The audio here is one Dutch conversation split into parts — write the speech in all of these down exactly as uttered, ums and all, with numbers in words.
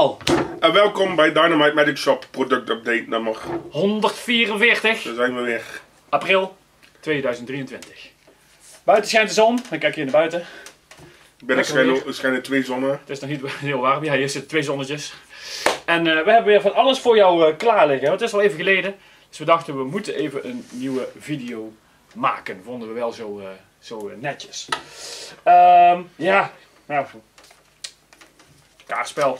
allemaal! En welkom bij Dynamite Magic Shop product update nummer honderdvierenveertig. Daar zijn we weer. April tweeduizend drieëntwintig. Buiten schijnt de zon, dan kijk je naar buiten. Binnen schijnen, schijnen twee zonnen. Het is nog niet heel warm, ja, hier zitten twee zonnetjes. En uh, we hebben weer van alles voor jou uh, klaar liggen. Het is al even geleden, dus we dachten we moeten even een nieuwe video maken. Vonden we wel zo, uh, zo uh, netjes. Um, ja, nou, kaartspel.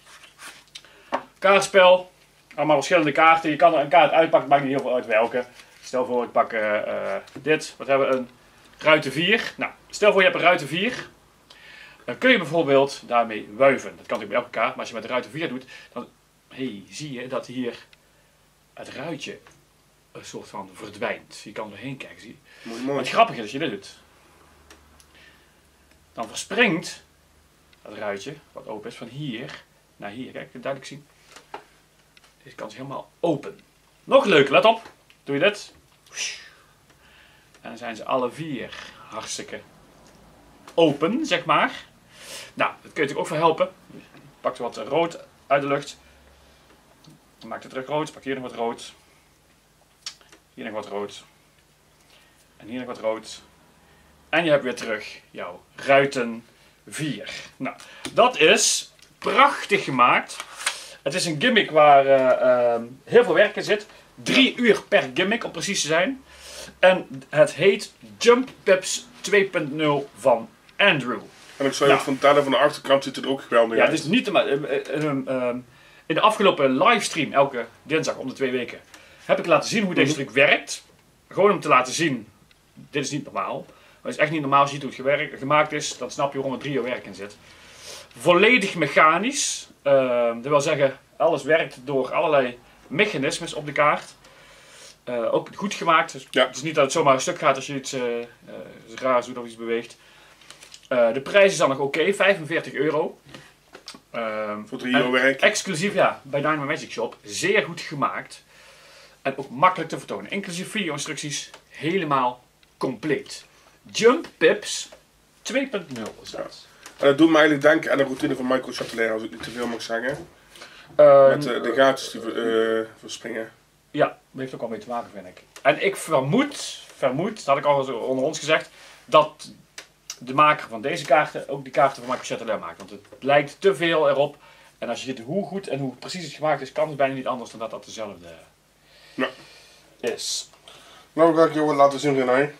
Kaartspel, allemaal verschillende kaarten. Je kan er een kaart uitpakken, maakt niet heel veel uit welke. Stel voor ik pak uh, uh, dit, wat hebben we, een ruiter vier. Nou, stel voor je hebt een ruiter vier. Dan kun je bijvoorbeeld daarmee wuiven. Dat kan natuurlijk bij elke kaart, maar als je met de ruiter vier doet, dan hey, zie je dat hier het ruitje een soort van verdwijnt. Je kan erheen kijken, zie je. Mooi, mooi. Wat grappig is als je dit doet. Dan verspringt dat ruitje, wat open is, van hier naar hier. Kijk, kun je duidelijk zien. Deze kant is helemaal open. Nog leuker, let op. Doe je dit. En dan zijn ze alle vier hartstikke open, zeg maar. Nou, dat kun je natuurlijk ook voor helpen. Pak wat rood uit de lucht. Maak het terug rood. Pak hier nog wat rood. Hier nog wat rood. En hier nog wat rood. En je hebt weer terug jouw ruiten vier. Nou, dat is prachtig gemaakt. Het is een gimmick waar uh, uh, heel veel werk in zit. Drie uur per gimmick om precies te zijn. En het heet Jump Pips twee punt nul van Andrew. En ik zou je nou, wat vertellen, van de achterkant zit het ook geweldig ja, uit. het is niet te maar, uh, uh, uh, uh, in de afgelopen livestream, elke dinsdag om de twee weken, heb ik laten zien hoe deze truc werkt. Gewoon om te laten zien, dit is niet normaal. Maar het is echt niet normaal als je ziet hoe het gewerkt, gemaakt is. Dan snap je waarom er drie uur werk in zit. Volledig mechanisch. Uh, dat wil zeggen, alles werkt door allerlei mechanismes op de kaart. Uh, ook goed gemaakt. Dus ja. Het is niet dat het zomaar een stuk gaat als je iets, uh, uh, iets raars doet of iets beweegt. Uh, de prijs is dan nog oké, okay, vijfenveertig euro. Uh, Voor drie uur werk. Exclusief, ja, bij Dynamite Magic Shop. Zeer goed gemaakt. En ook makkelijk te vertonen. Inclusief video-instructies. Helemaal compleet. Jump Pips twee punt nul is dat. En dat doet me eigenlijk denken aan de routine van Michael Chatelain, als ik niet te veel mag zeggen. Uh, Met uh, de gaatjes die uh, verspringen. Ja, dat heeft ook al mee te maken, vind ik. En ik vermoed, vermoed, dat had ik al onder ons gezegd, dat de maker van deze kaarten ook die kaarten van Michael Chatelain maakt. Want het lijkt te veel erop. En als je ziet hoe goed en hoe precies het gemaakt is, kan het bijna niet anders dan dat dat dezelfde ja. is. Nou, ga ik je wat laten zien, René.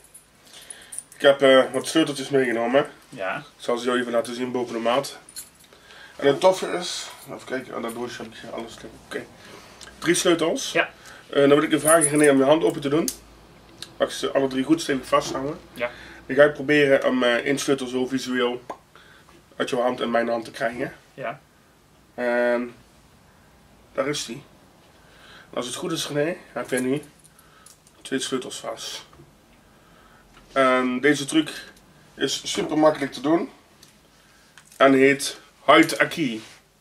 Ik heb uh, wat sleuteltjes meegenomen. Ja. Ik zal ze jou even laten zien boven de maat. En het toffe is, even kijken, aan dat doosje heb ik alles. Oké. Okay. Drie sleutels. Ja. Uh, dan wil ik je vragen, René, om je hand open te doen. Mag je ze alle drie goed stevig vasthouden. Ja. Dan ga ik proberen om uh, één sleutel zo visueel uit jouw hand en mijn hand te krijgen. Ja. En daar is die. Als het goed is, René, heb je nu twee sleutels vast. En deze truc is super makkelijk te doen. En heet Hide a Key.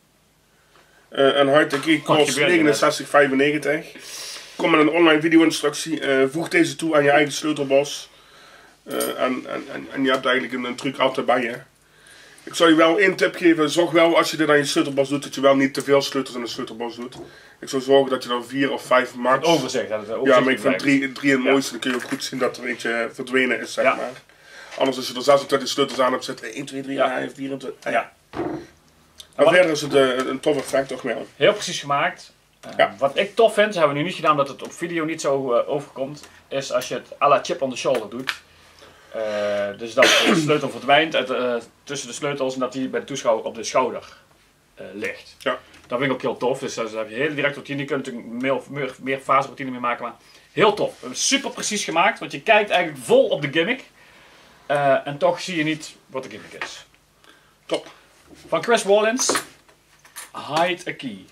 Uh, en Hide a Key kost negenenzestig vijfennegentig. Kom met een online video instructie. Uh, voeg deze toe aan je eigen sleutelbos. Uh, en, en, en, en je hebt eigenlijk een, een truc altijd bij je. Ik zal je wel één tip geven. Zorg wel als je dit aan je sleutelbos doet, dat je wel niet te veel sleutels in de sleutelbos doet. Ik zou zorgen dat je dan vier of vijf maakt. Het overzicht. Dat het overzicht ja, maar ik vind drie, drie het mooiste. Ja. Dan kun je ook goed zien dat er eentje verdwenen is, zeg ja. maar. Anders als je er zesentwintig sleutels aan hebt zitten, één, twee, drie, ja. vierentwintig. Ja. Maar verder is het uh, een tof effect toch wel. Heel precies gemaakt. Uh, ja. Wat ik tof vind, hebben we nu niet gedaan omdat het op video niet zo uh, overkomt, is als je het à la chip on the shoulder doet. Uh, dus dat de sleutel verdwijnt uit, uh, tussen de sleutels en dat die bij de toeschouwer op de schouder uh, ligt. Ja. Dat vind ik ook heel tof. Dus daar heb je hele directe routine. Je kunt natuurlijk meer, meer, meer fase routine mee maken. Maar heel tof. Super precies gemaakt. Want je kijkt eigenlijk vol op de gimmick. Uh, en toch zie je niet wat de gimmick is. Top. Van Chris Wallins. Hide a Key.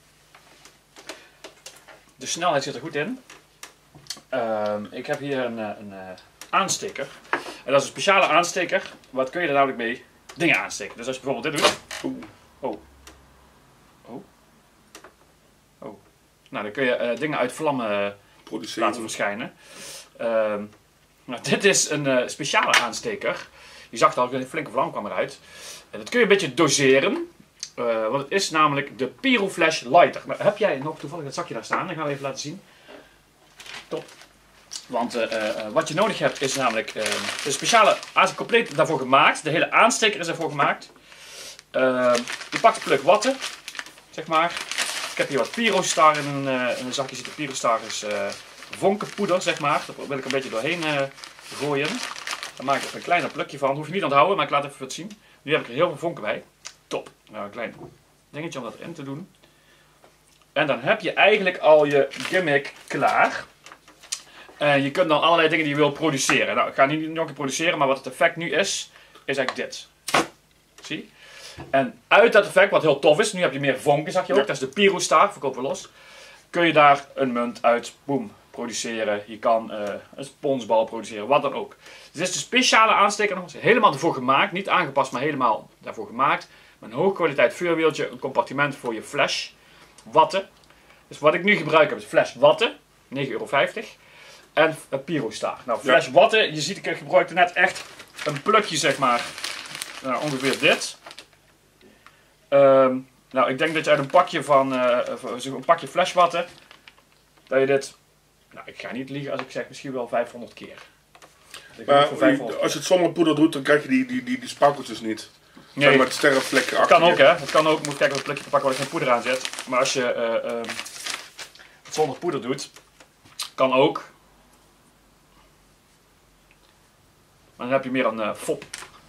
De snelheid zit er goed in. Uh, ik heb hier een, een, een aansteker. En dat is een speciale aansteker. Wat kun je er namelijk mee? Dingen aansteken. Dus als je bijvoorbeeld dit doet. Oeh. Oh. Oh. Oh. Nou, dan kun je uh, dingen uit vlammen produceren, laten verschijnen. Uh, nou, dit is een uh, speciale aansteker. Je zag al, een flinke vlam kwam eruit. Uh, dat kun je een beetje doseren. Uh, want het is namelijk de Pyroflash Lighter. Maar heb jij nog toevallig het zakje daar staan? Dan gaan we even laten zien. Top. Want uh, uh, wat je nodig hebt is namelijk uh, een speciale A Z compleet daarvoor gemaakt. De hele aansteker is daarvoor gemaakt. Uh, je pakt de plug watten, zeg maar. Ik heb hier wat Pyrostar in een, uh, in een zakje zitten. Pyrostar is uh, vonkenpoeder, zeg maar. Daar wil ik een beetje doorheen uh, gooien. Daar maak ik er een kleiner plukje van. Dat hoef je niet aan te houden, maar ik laat even wat zien. Nu heb ik er heel veel vonken bij. Top. Nou, een klein dingetje om dat erin te doen. En dan heb je eigenlijk al je gimmick klaar. En je kunt dan allerlei dingen die je wil produceren. Nou, ik ga niet nog een produceren, maar wat het effect nu is, is eigenlijk dit. Zie? En uit dat effect, wat heel tof is, nu heb je meer vonken, zag je ook. Ja. Dat is de Pyrostar, verkopen we los. Kun je daar een munt uit, boem, produceren. Je kan uh, een sponsbal produceren, wat dan ook. Dus dit is de speciale aansteker nog eens helemaal ervoor gemaakt. Niet aangepast, maar helemaal daarvoor gemaakt. Met een hoge kwaliteit vuurwieltje, een compartiment voor je flash watten. Dus wat ik nu gebruik heb is flash watten, negen euro vijftig. En een Pyrostar. Nou, flash ja. watten, je ziet ik gebruikte net echt een plukje, zeg maar. Nou, ongeveer dit. Um, nou, ik denk dat je uit een pakje van, uh, een pakje flash watten, dat je dit, nou, ik ga niet liegen als ik zeg misschien wel vijfhonderd keer. Maar vijfhonderd als je het zonder poeder doet, dan krijg je die, die, die, die spakkeltjes niet. Nee, met sterrenvlekken achter. Het kan ook, hè. Het kan ook, moet kijken wat plukje te pakken waar ik geen poeder aan zet. Maar als je uh, um, het zonder poeder doet, kan ook. Maar dan heb je meer een uh, fop.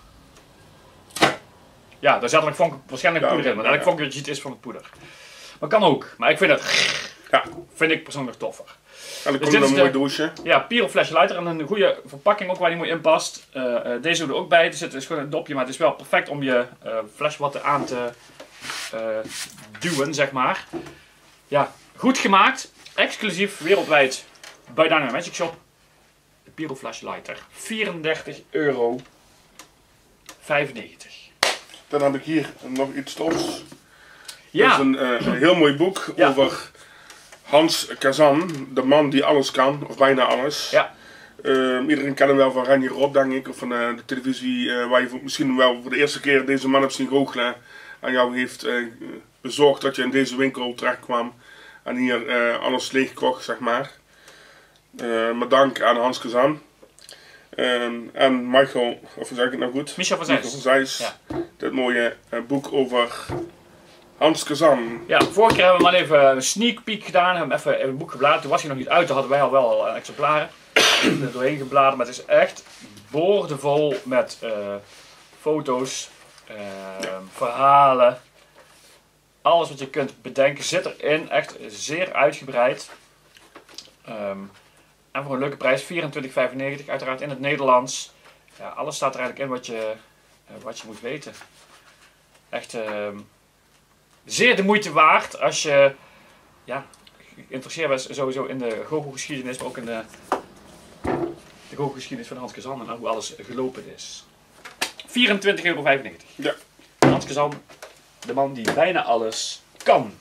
Ja, daar zat er vonk, waarschijnlijk ja, poeder in, maar eigenlijk ja. vonk dat je het is van het poeder. Maar kan ook, maar ik vind het, ja. vind ik persoonlijk toffer. En dan dus komt er een mooi douche. Ja, Pyroflash Lighter en een goede verpakking ook waar die mooi in past. Uh, uh, deze doe er ook bij, er zit is gewoon een dopje, maar het is wel perfect om je uh, flashwatten aan te uh, duwen, zeg maar. Ja, goed gemaakt, exclusief, wereldwijd bij Dynamite Magic Shop. De Pyroflash Lighter, vierendertig euro vijfennegentig. Dan heb ik hier nog iets tofs. Ja. Dat is een, uh, een heel mooi boek ja. over Hans Kazan, de man die alles kan, of bijna alles. Ja. Uh, iedereen kent hem wel van Reinier Rob, denk ik, of van uh, de televisie, uh, waar je misschien wel voor de eerste keer deze man hebt zien goochelen. En jou heeft uh, bezorgd dat je in deze winkel terecht kwam en hier uh, alles leeg kocht, zeg maar. Uh, maar dank aan Hans Kazan. Um, en Michael, of zeg ik het nou goed? Michel van Zijs. Michael van Zijs. Ja. Dit mooie uh, boek over Hans Kazan. Ja, vorige keer hebben we maar even een sneak peek gedaan. Hebben we even, even een boek gebladerd. Toen was hij nog niet uit, toen hadden wij al wel al exemplaren. er doorheen gebladerd, maar het is echt boordevol met uh, foto's, uh, ja. verhalen. Alles wat je kunt bedenken zit erin. Echt zeer uitgebreid. Um, En voor een leuke prijs, vierentwintig vijfennegentig, uiteraard in het Nederlands. Ja, alles staat er eigenlijk in wat je, uh, wat je moet weten. Echt uh, zeer de moeite waard als je ja, geïnteresseerd bent sowieso in de goochelgeschiedenis, maar ook in de, de goochelgeschiedenis van Hans Kazan en hoe alles gelopen is. vierentwintig euro vijfennegentig. Ja. Hans Kazan, de man die bijna alles kan.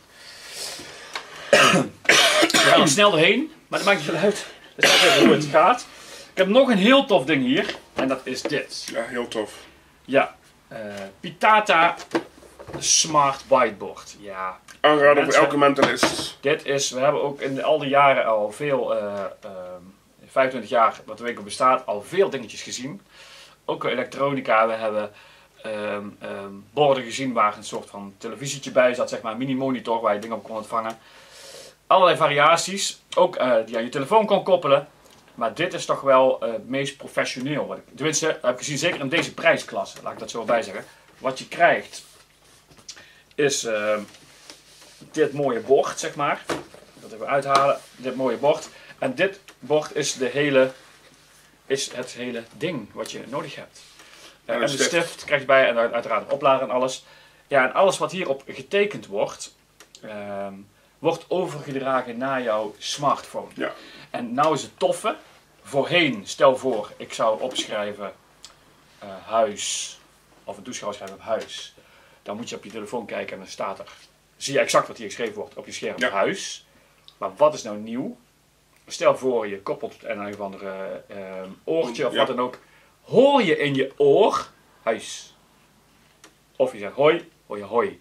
We gaan er snel doorheen, maar dat maakt niet veel uit. Dat is even hoe het gaat. Ik heb nog een heel tof ding hier. En dat is dit. Ja, heel tof. Ja. Uh, Pitata Smart Whiteboard. Ja. Aanraden voor elke mentalist. Dit is, we hebben ook in de, al die jaren al veel, uh, uh, vijfentwintig jaar wat de winkel bestaat, al veel dingetjes gezien. Ook elektronica. We hebben um, um, borden gezien waar een soort van televisietje bij zat. Zeg maar een mini monitor waar je dingen op kon ontvangen. Allerlei variaties, ook uh, die aan je telefoon kon koppelen. Maar dit is toch wel uh, het meest professioneel. Wat ik, tenminste, heb ik gezien, zeker in deze prijsklasse, laat ik dat zo bij zeggen. Wat je krijgt is uh, dit mooie bord, zeg maar. Dat even uithalen, dit mooie bord. En dit bord is, de hele, is het hele ding wat je nodig hebt. Uh, en de stift. stift krijg je bij en uiteraard een oplader en alles. Ja, en alles wat hierop getekend wordt... Uh, wordt overgedragen naar jouw smartphone. Ja. En nou is het toffe, voorheen, stel voor, ik zou opschrijven uh, huis, of een toeschouwer schrijven op huis. Dan moet je op je telefoon kijken en dan staat er, zie je exact wat hier geschreven wordt op je scherm, ja. huis. Maar wat is nou nieuw? Stel voor je koppelt aan een of andere uh, oortje of ja. wat dan ook. Hoor je in je oor, huis. Of je zegt hoi, hoor je hoi.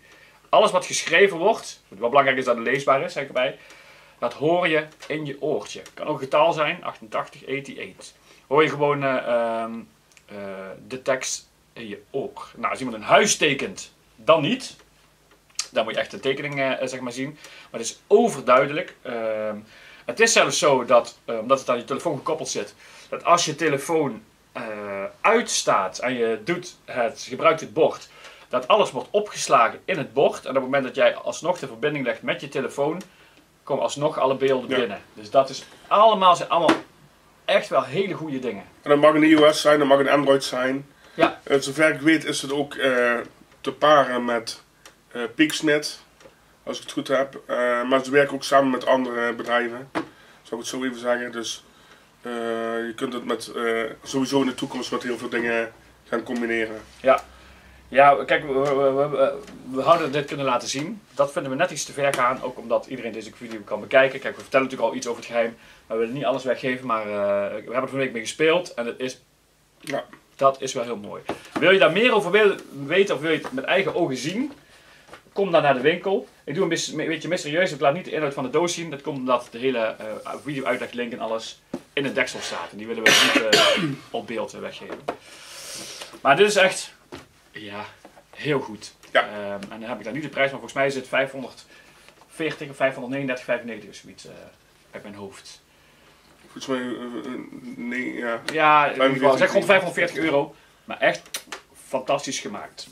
alles wat geschreven wordt, wat belangrijk is dat het leesbaar is, zeg ik erbij, dat hoor je in je oortje. Kan ook een getal zijn, achtentachtig, achtentachtig. Hoor je gewoon uh, uh, uh, de tekst in je oor. Nou, als iemand een huis tekent, dan niet. Dan moet je echt de tekening uh, zeg maar zien. Maar het is overduidelijk. Uh, het is zelfs zo dat, uh, omdat het aan je telefoon gekoppeld zit, dat als je telefoon uh, uitstaat en je doet het, gebruikt het bord, dat alles wordt opgeslagen in het bord. En op het moment dat jij alsnog de verbinding legt met je telefoon, komen alsnog alle beelden ja. binnen. Dus dat is allemaal, zijn allemaal echt wel hele goede dingen. En dat mag een iOS zijn, dat mag een Android zijn. Ja. Uh, zover ik weet is het ook uh, te paren met uh, Pixnet, als ik het goed heb. Uh, maar ze werken ook samen met andere bedrijven, zou ik het zo even zeggen. Dus uh, je kunt het met, uh, sowieso in de toekomst met heel veel dingen gaan combineren. Ja. Ja, kijk, we, we, we, we hadden dit kunnen laten zien. Dat vinden we net iets te ver gaan, ook omdat iedereen deze video kan bekijken. Kijk, we vertellen natuurlijk al iets over het geheim, maar we willen niet alles weggeven. Maar uh, we hebben er van week mee gespeeld en het is, ja. dat is wel heel mooi. Wil je daar meer over wil, weten of wil je het met eigen ogen zien? Kom dan naar de winkel. Ik doe een beetje mysterieus, ik laat niet de inhoud van de doos zien. Dat komt omdat de hele uh, video uitleg, link en alles in het deksel staat. En die willen we niet uh, op beeld uh, weggeven. Maar dit is echt... Ja, heel goed. Ja. Um, en dan heb ik daar niet de prijs, maar volgens mij is het vijfhonderdveertig of vijfhonderdnegenendertig, vijfennegentig of zoiets uh, uit mijn hoofd. Volgens mij, uh, nee, ja. Ja, in ieder geval, zeg rond vijfhonderdveertig euro, maar echt fantastisch gemaakt.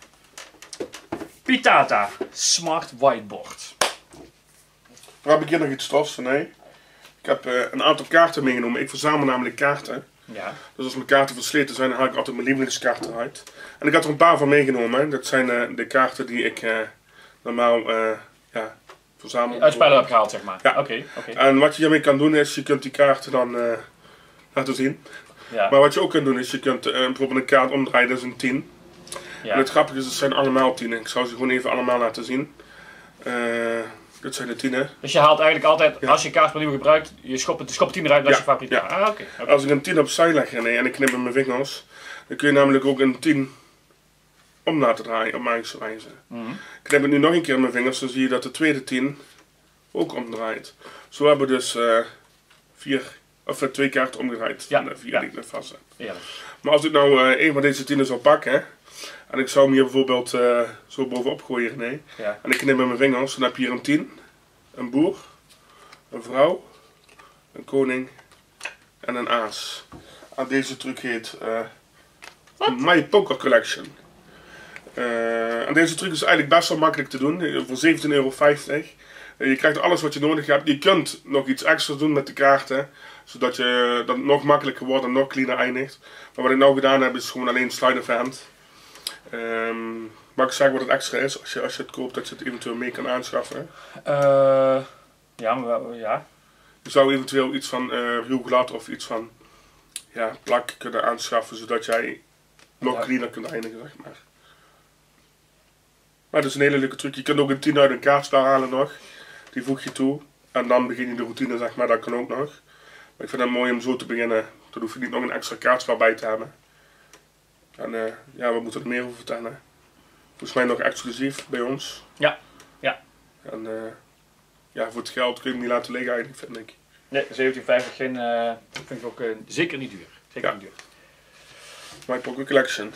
Pitata Smart Whiteboard. Waar heb ik hier nog iets tofs van? Nee. Ik heb uh, een aantal kaarten meegenomen. Ik verzamel namelijk kaarten. Ja. Dus als mijn kaarten versleten zijn, dan haal ik altijd mijn lievelingskaarten uit. En ik had er een paar van meegenomen. Hè. Dat zijn uh, de kaarten die ik uh, normaal uh, ja, verzamel. Uit spellen heb gehaald, zeg maar. Ja. Oké. Okay, okay. En wat je hiermee kan doen is, je kunt die kaarten dan uh, laten zien. Ja. Maar wat je ook kunt doen is, je kunt uh, bijvoorbeeld een kaart omdraaien, dat is een tien. Ja. En het grappige is, het zijn allemaal tienen. Ik zal ze gewoon even allemaal laten zien. Uh, dit zijn de tienen. Dus je haalt eigenlijk altijd, ja. als je kaart opnieuw gebruikt, je schopt de schop tien eruit, dat is ja. je favoriet. Ja. Ah, okay, okay. Als ik een tien opzij leg nee, en ik knip met mijn vingers, dan kun je namelijk ook een tien om laten draaien op magische wijze. Mm-hmm. Ik knip het nu nog een keer met mijn vingers, dan zie je dat de tweede tien ook omdraait. Zo hebben we dus uh, vier, of, uh, twee kaarten omgedraaid ja. van de vier ja. die ik net vast heb. Ja. Maar als ik nou uh, een van deze tienen zou pakken, en ik zou hem hier bijvoorbeeld uh, zo bovenop gooien, nee, ja. en ik knip met mijn vingers, dan heb je hier een tien, een boer, een vrouw, een koning en een aas. En deze truc heet uh, My Poker Collection. Uh, en deze truc is eigenlijk best wel makkelijk te doen, voor zeventien euro vijftig. Uh, je krijgt alles wat je nodig hebt. Je kunt nog iets extra doen met de kaarten, zodat je, dat het nog makkelijker wordt en nog cleaner eindigt. Maar wat ik nou gedaan heb is gewoon alleen slide of hand. Um, mag ik zeggen wat het extra is, als je, als je het koopt, dat je het eventueel mee kan aanschaffen? Uh, ja, maar ja. Je zou eventueel iets van uh, ruw glad of iets van ja, plak kunnen aanschaffen, zodat jij nog ja. cleaner kunt eindigen, zeg maar. Maar dat is een hele leuke truc. Je kunt ook een tien uit een kaartspel halen nog. Die voeg je toe. En dan begin je de routine, zeg maar. Dat kan ook nog. Maar ik vind het mooi om zo te beginnen. Dan hoef je niet nog een extra kaartspel bij te hebben. En uh, ja, we moeten er meer over vertellen. Volgens mij nog exclusief bij ons. Ja, ja. En uh, ja, voor het geld kun je hem niet laten liggen eigenlijk, vind ik. Nee, zeventien vijftig geen, uh, vind ik ook uh, zeker niet duur. Zeker ja. niet duur. My Poker Collection.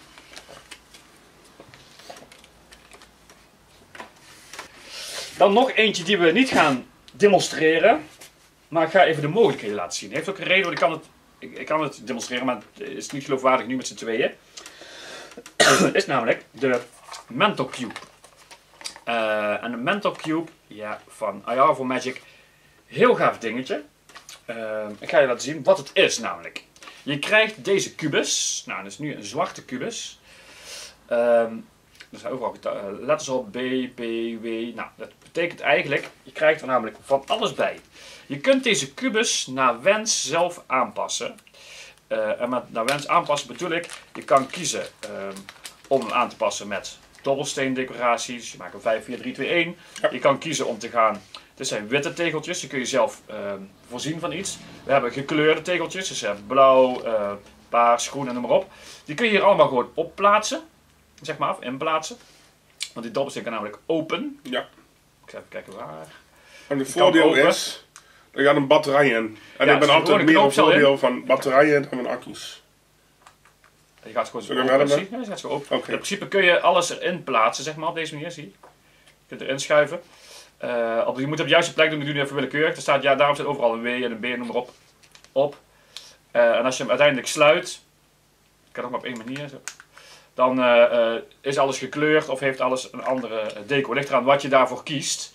Dan nog eentje die we niet gaan demonstreren. Maar ik ga even de mogelijkheden laten zien. Heeft ook een reden, want ik kan het, ik, ik kan het demonstreren, maar het is niet geloofwaardig nu met z'n tweeën. Het is namelijk de Mental Cube. Uh, en de Mental Cube ja, van I R voor Magic. Heel gaaf dingetje. Uh, ik ga je laten zien wat het is namelijk. Je krijgt deze kubus. Nou, dat is nu een zwarte kubus. Um, er zijn overal letters op, B, P, W. Nou, dat betekent eigenlijk, je krijgt er namelijk van alles bij. Je kunt deze kubus naar wens zelf aanpassen. Uh, en met naar wens aanpassen bedoel ik, je kan kiezen um, om hem aan te passen met dobbelsteen decoraties. Je maakt een vijf, vier, drie, twee, één. Ja. Je kan kiezen om te gaan, dit zijn witte tegeltjes, die kun je zelf um, voorzien van iets. We hebben gekleurde tegeltjes, dus blauw, uh, paars, groen en noem maar op. Die kun je hier allemaal gewoon opplaatsen. Zeg maar af, inplaatsen. Want die dobbelsteen kan namelijk open. Ja. Ik ga even kijken waar. En het voordeel is, er gaat een batterij in. En Ja, ik ben dus altijd gewoon een meer een knoopcel voordeel in. van batterijen dan van accu's. Je gaat gewoon zo Zullen we open. verder? Zie je? Ja, je gaat zo open. Oké. In principe kun je alles erin plaatsen, zeg maar, op deze manier, zie je. Je kunt erin schuiven. Uh, op, je moet op de juiste plek doen, we doen even willekeurig. Er staat, ja, daarom staat overal een W en een B, noem maar op. op. Uh, en als je hem uiteindelijk sluit, kan ook maar op één manier, zo. Dan uh, uh, is alles gekleurd of heeft alles een andere deco. Ligt eraan wat je daarvoor kiest.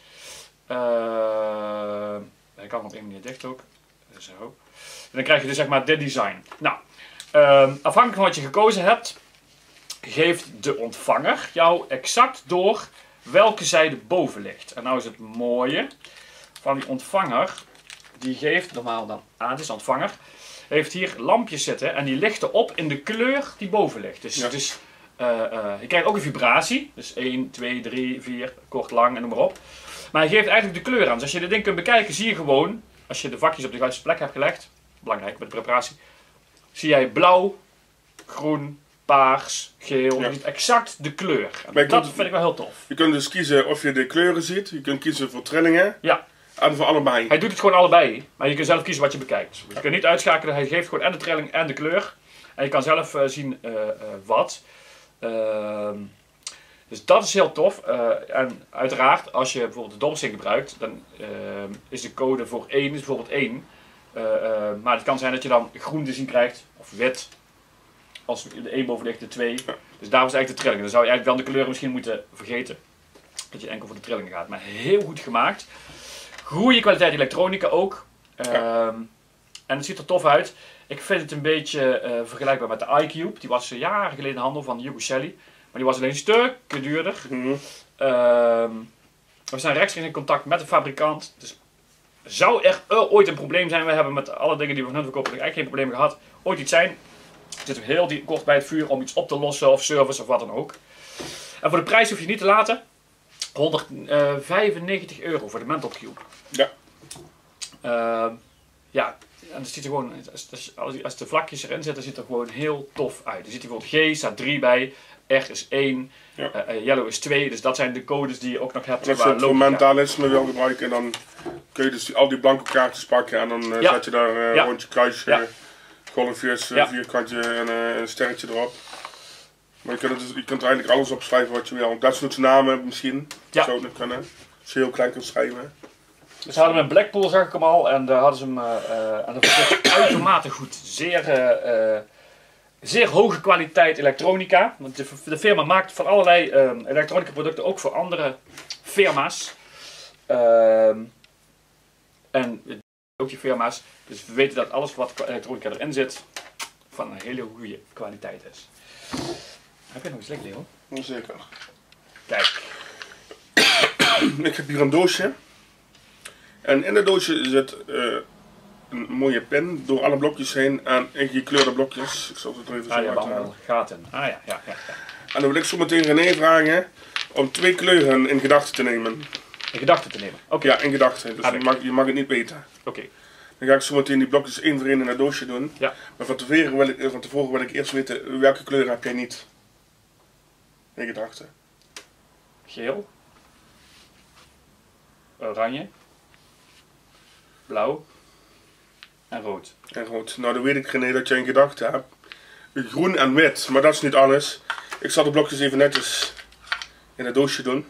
Uh, ik kan hem op één manier dicht ook. Zo. En dan krijg je dus zeg maar dit design. Nou, uh, afhankelijk van wat je gekozen hebt, geeft de ontvanger jou exact door welke zijde boven ligt. En nou is het mooie van die ontvanger, die geeft normaal dan aan, dit is de ontvanger, heeft hier lampjes zitten en die lichten op in de kleur die boven ligt. Dus, ja. dus uh, uh, je krijgt ook een vibratie, dus één, twee, drie, vier, kort, lang en noem maar op. Maar hij geeft eigenlijk de kleur aan. Dus als je dit ding kunt bekijken, zie je gewoon, als je de vakjes op de juiste plek hebt gelegd, belangrijk met de preparatie, zie jij blauw, groen, paars, geel, ja. exact de kleur. Dat kunt, vind ik wel heel tof. Je kunt dus kiezen of je de kleuren ziet, je kunt kiezen voor trillingen, ja. en voor allebei. Hij doet het gewoon allebei, maar je kunt zelf kiezen wat je bekijkt. Je ja. kunt niet uitschakelen, hij geeft gewoon en de trilling en de kleur. En je kan zelf uh, zien uh, uh, wat. Uh, dus dat is heel tof. Uh, en uiteraard, als je bijvoorbeeld de dobbelsteen gebruikt, dan uh, is de code voor één is bijvoorbeeld één. Uh, uh, maar het kan zijn dat je dan groen te zien krijgt, of wit. Als de één boven ligt, de twee. Ja. Dus daar was eigenlijk de trilling. Dan zou je eigenlijk dan de kleuren misschien moeten vergeten. Dat je enkel voor de trillingen gaat. Maar heel goed gemaakt. Goede kwaliteit elektronica ook. Ja. Um, en het ziet er tof uit. Ik vind het een beetje uh, vergelijkbaar met de iCube. Die was uh, jaren geleden in de handel van Hugo Shelly. Maar die was alleen een stuk duurder. Mm-hmm. um, we zijn rechtstreeks in contact met de fabrikant. Dus zou er uh, ooit een probleem zijn, we hebben met alle dingen die we van hun verkopen eigenlijk geen problemen gehad, ooit iets zijn, zitten we heel die, kort bij het vuur om iets op te lossen of service of wat dan ook. En voor de prijs hoef je niet te laten. honderdvijfennegentig euro voor de Mental Cube. Ja. Uh, ja, en het ziet er gewoon, als, als, als de vlakjes erin zitten, ziet het er gewoon heel tof uit. Er zit bijvoorbeeld G, staat drie bij, R is één, ja. uh, uh, Yellow is twee, dus dat zijn de codes die je ook nog hebt. En als je het voor mentalisme wil gebruiken, dan kun je dus die, al die blanke kaartjes pakken en dan uh, ja. zet je daar uh, ja. rondje kruisje, ja. golfjes, uh, ja. vierkantje en uh, een sterretje erop. Maar je kunt, het, je kunt er eigenlijk alles opschrijven wat je wil. Dat soort namen misschien, ja. zou het nog kunnen. Als je heel klein kunt schrijven. Dus ze hadden hem in Blackpool, zag ik hem al, en daar hadden ze hem uh, uh, en dat was uitermate goed. Zeer, uh, uh, zeer hoge kwaliteit elektronica. Want de, de firma maakt van allerlei uh, elektronica producten ook voor andere firma's. Uh, en ook die firma's. Dus we weten dat alles wat elektronica erin zit, van een hele goede kwaliteit is. Heb je nog iets lekker, Leo? Zeker. Kijk. Ik heb hier een doosje. En in het doosje zit uh, een mooie pen door alle blokjes heen en ingekleurde blokjes. Ik zal het er even zo ah, ja, uithalen. gaten. Ah ja, ja, ja, ja. En dan wil ik zo meteen René vragen om twee kleuren in gedachten te nemen. In gedachten te nemen? Oké. Okay. Ja, in gedachten. Dus ah, je, mag, je mag het niet weten. Oké. Okay. Dan ga ik zo meteen die blokjes één voor één in het doosje doen. Ja. Maar van tevoren wil ik, van tevoren wil ik eerst weten welke kleuren heb jij niet in gedachten. Geel. Oranje. Blauw. En rood. En rood. Nou, dan weet ik, René, dat jij in gedachten hebt groen en wit. Maar dat is niet alles. Ik zal de blokjes even netjes in het doosje doen.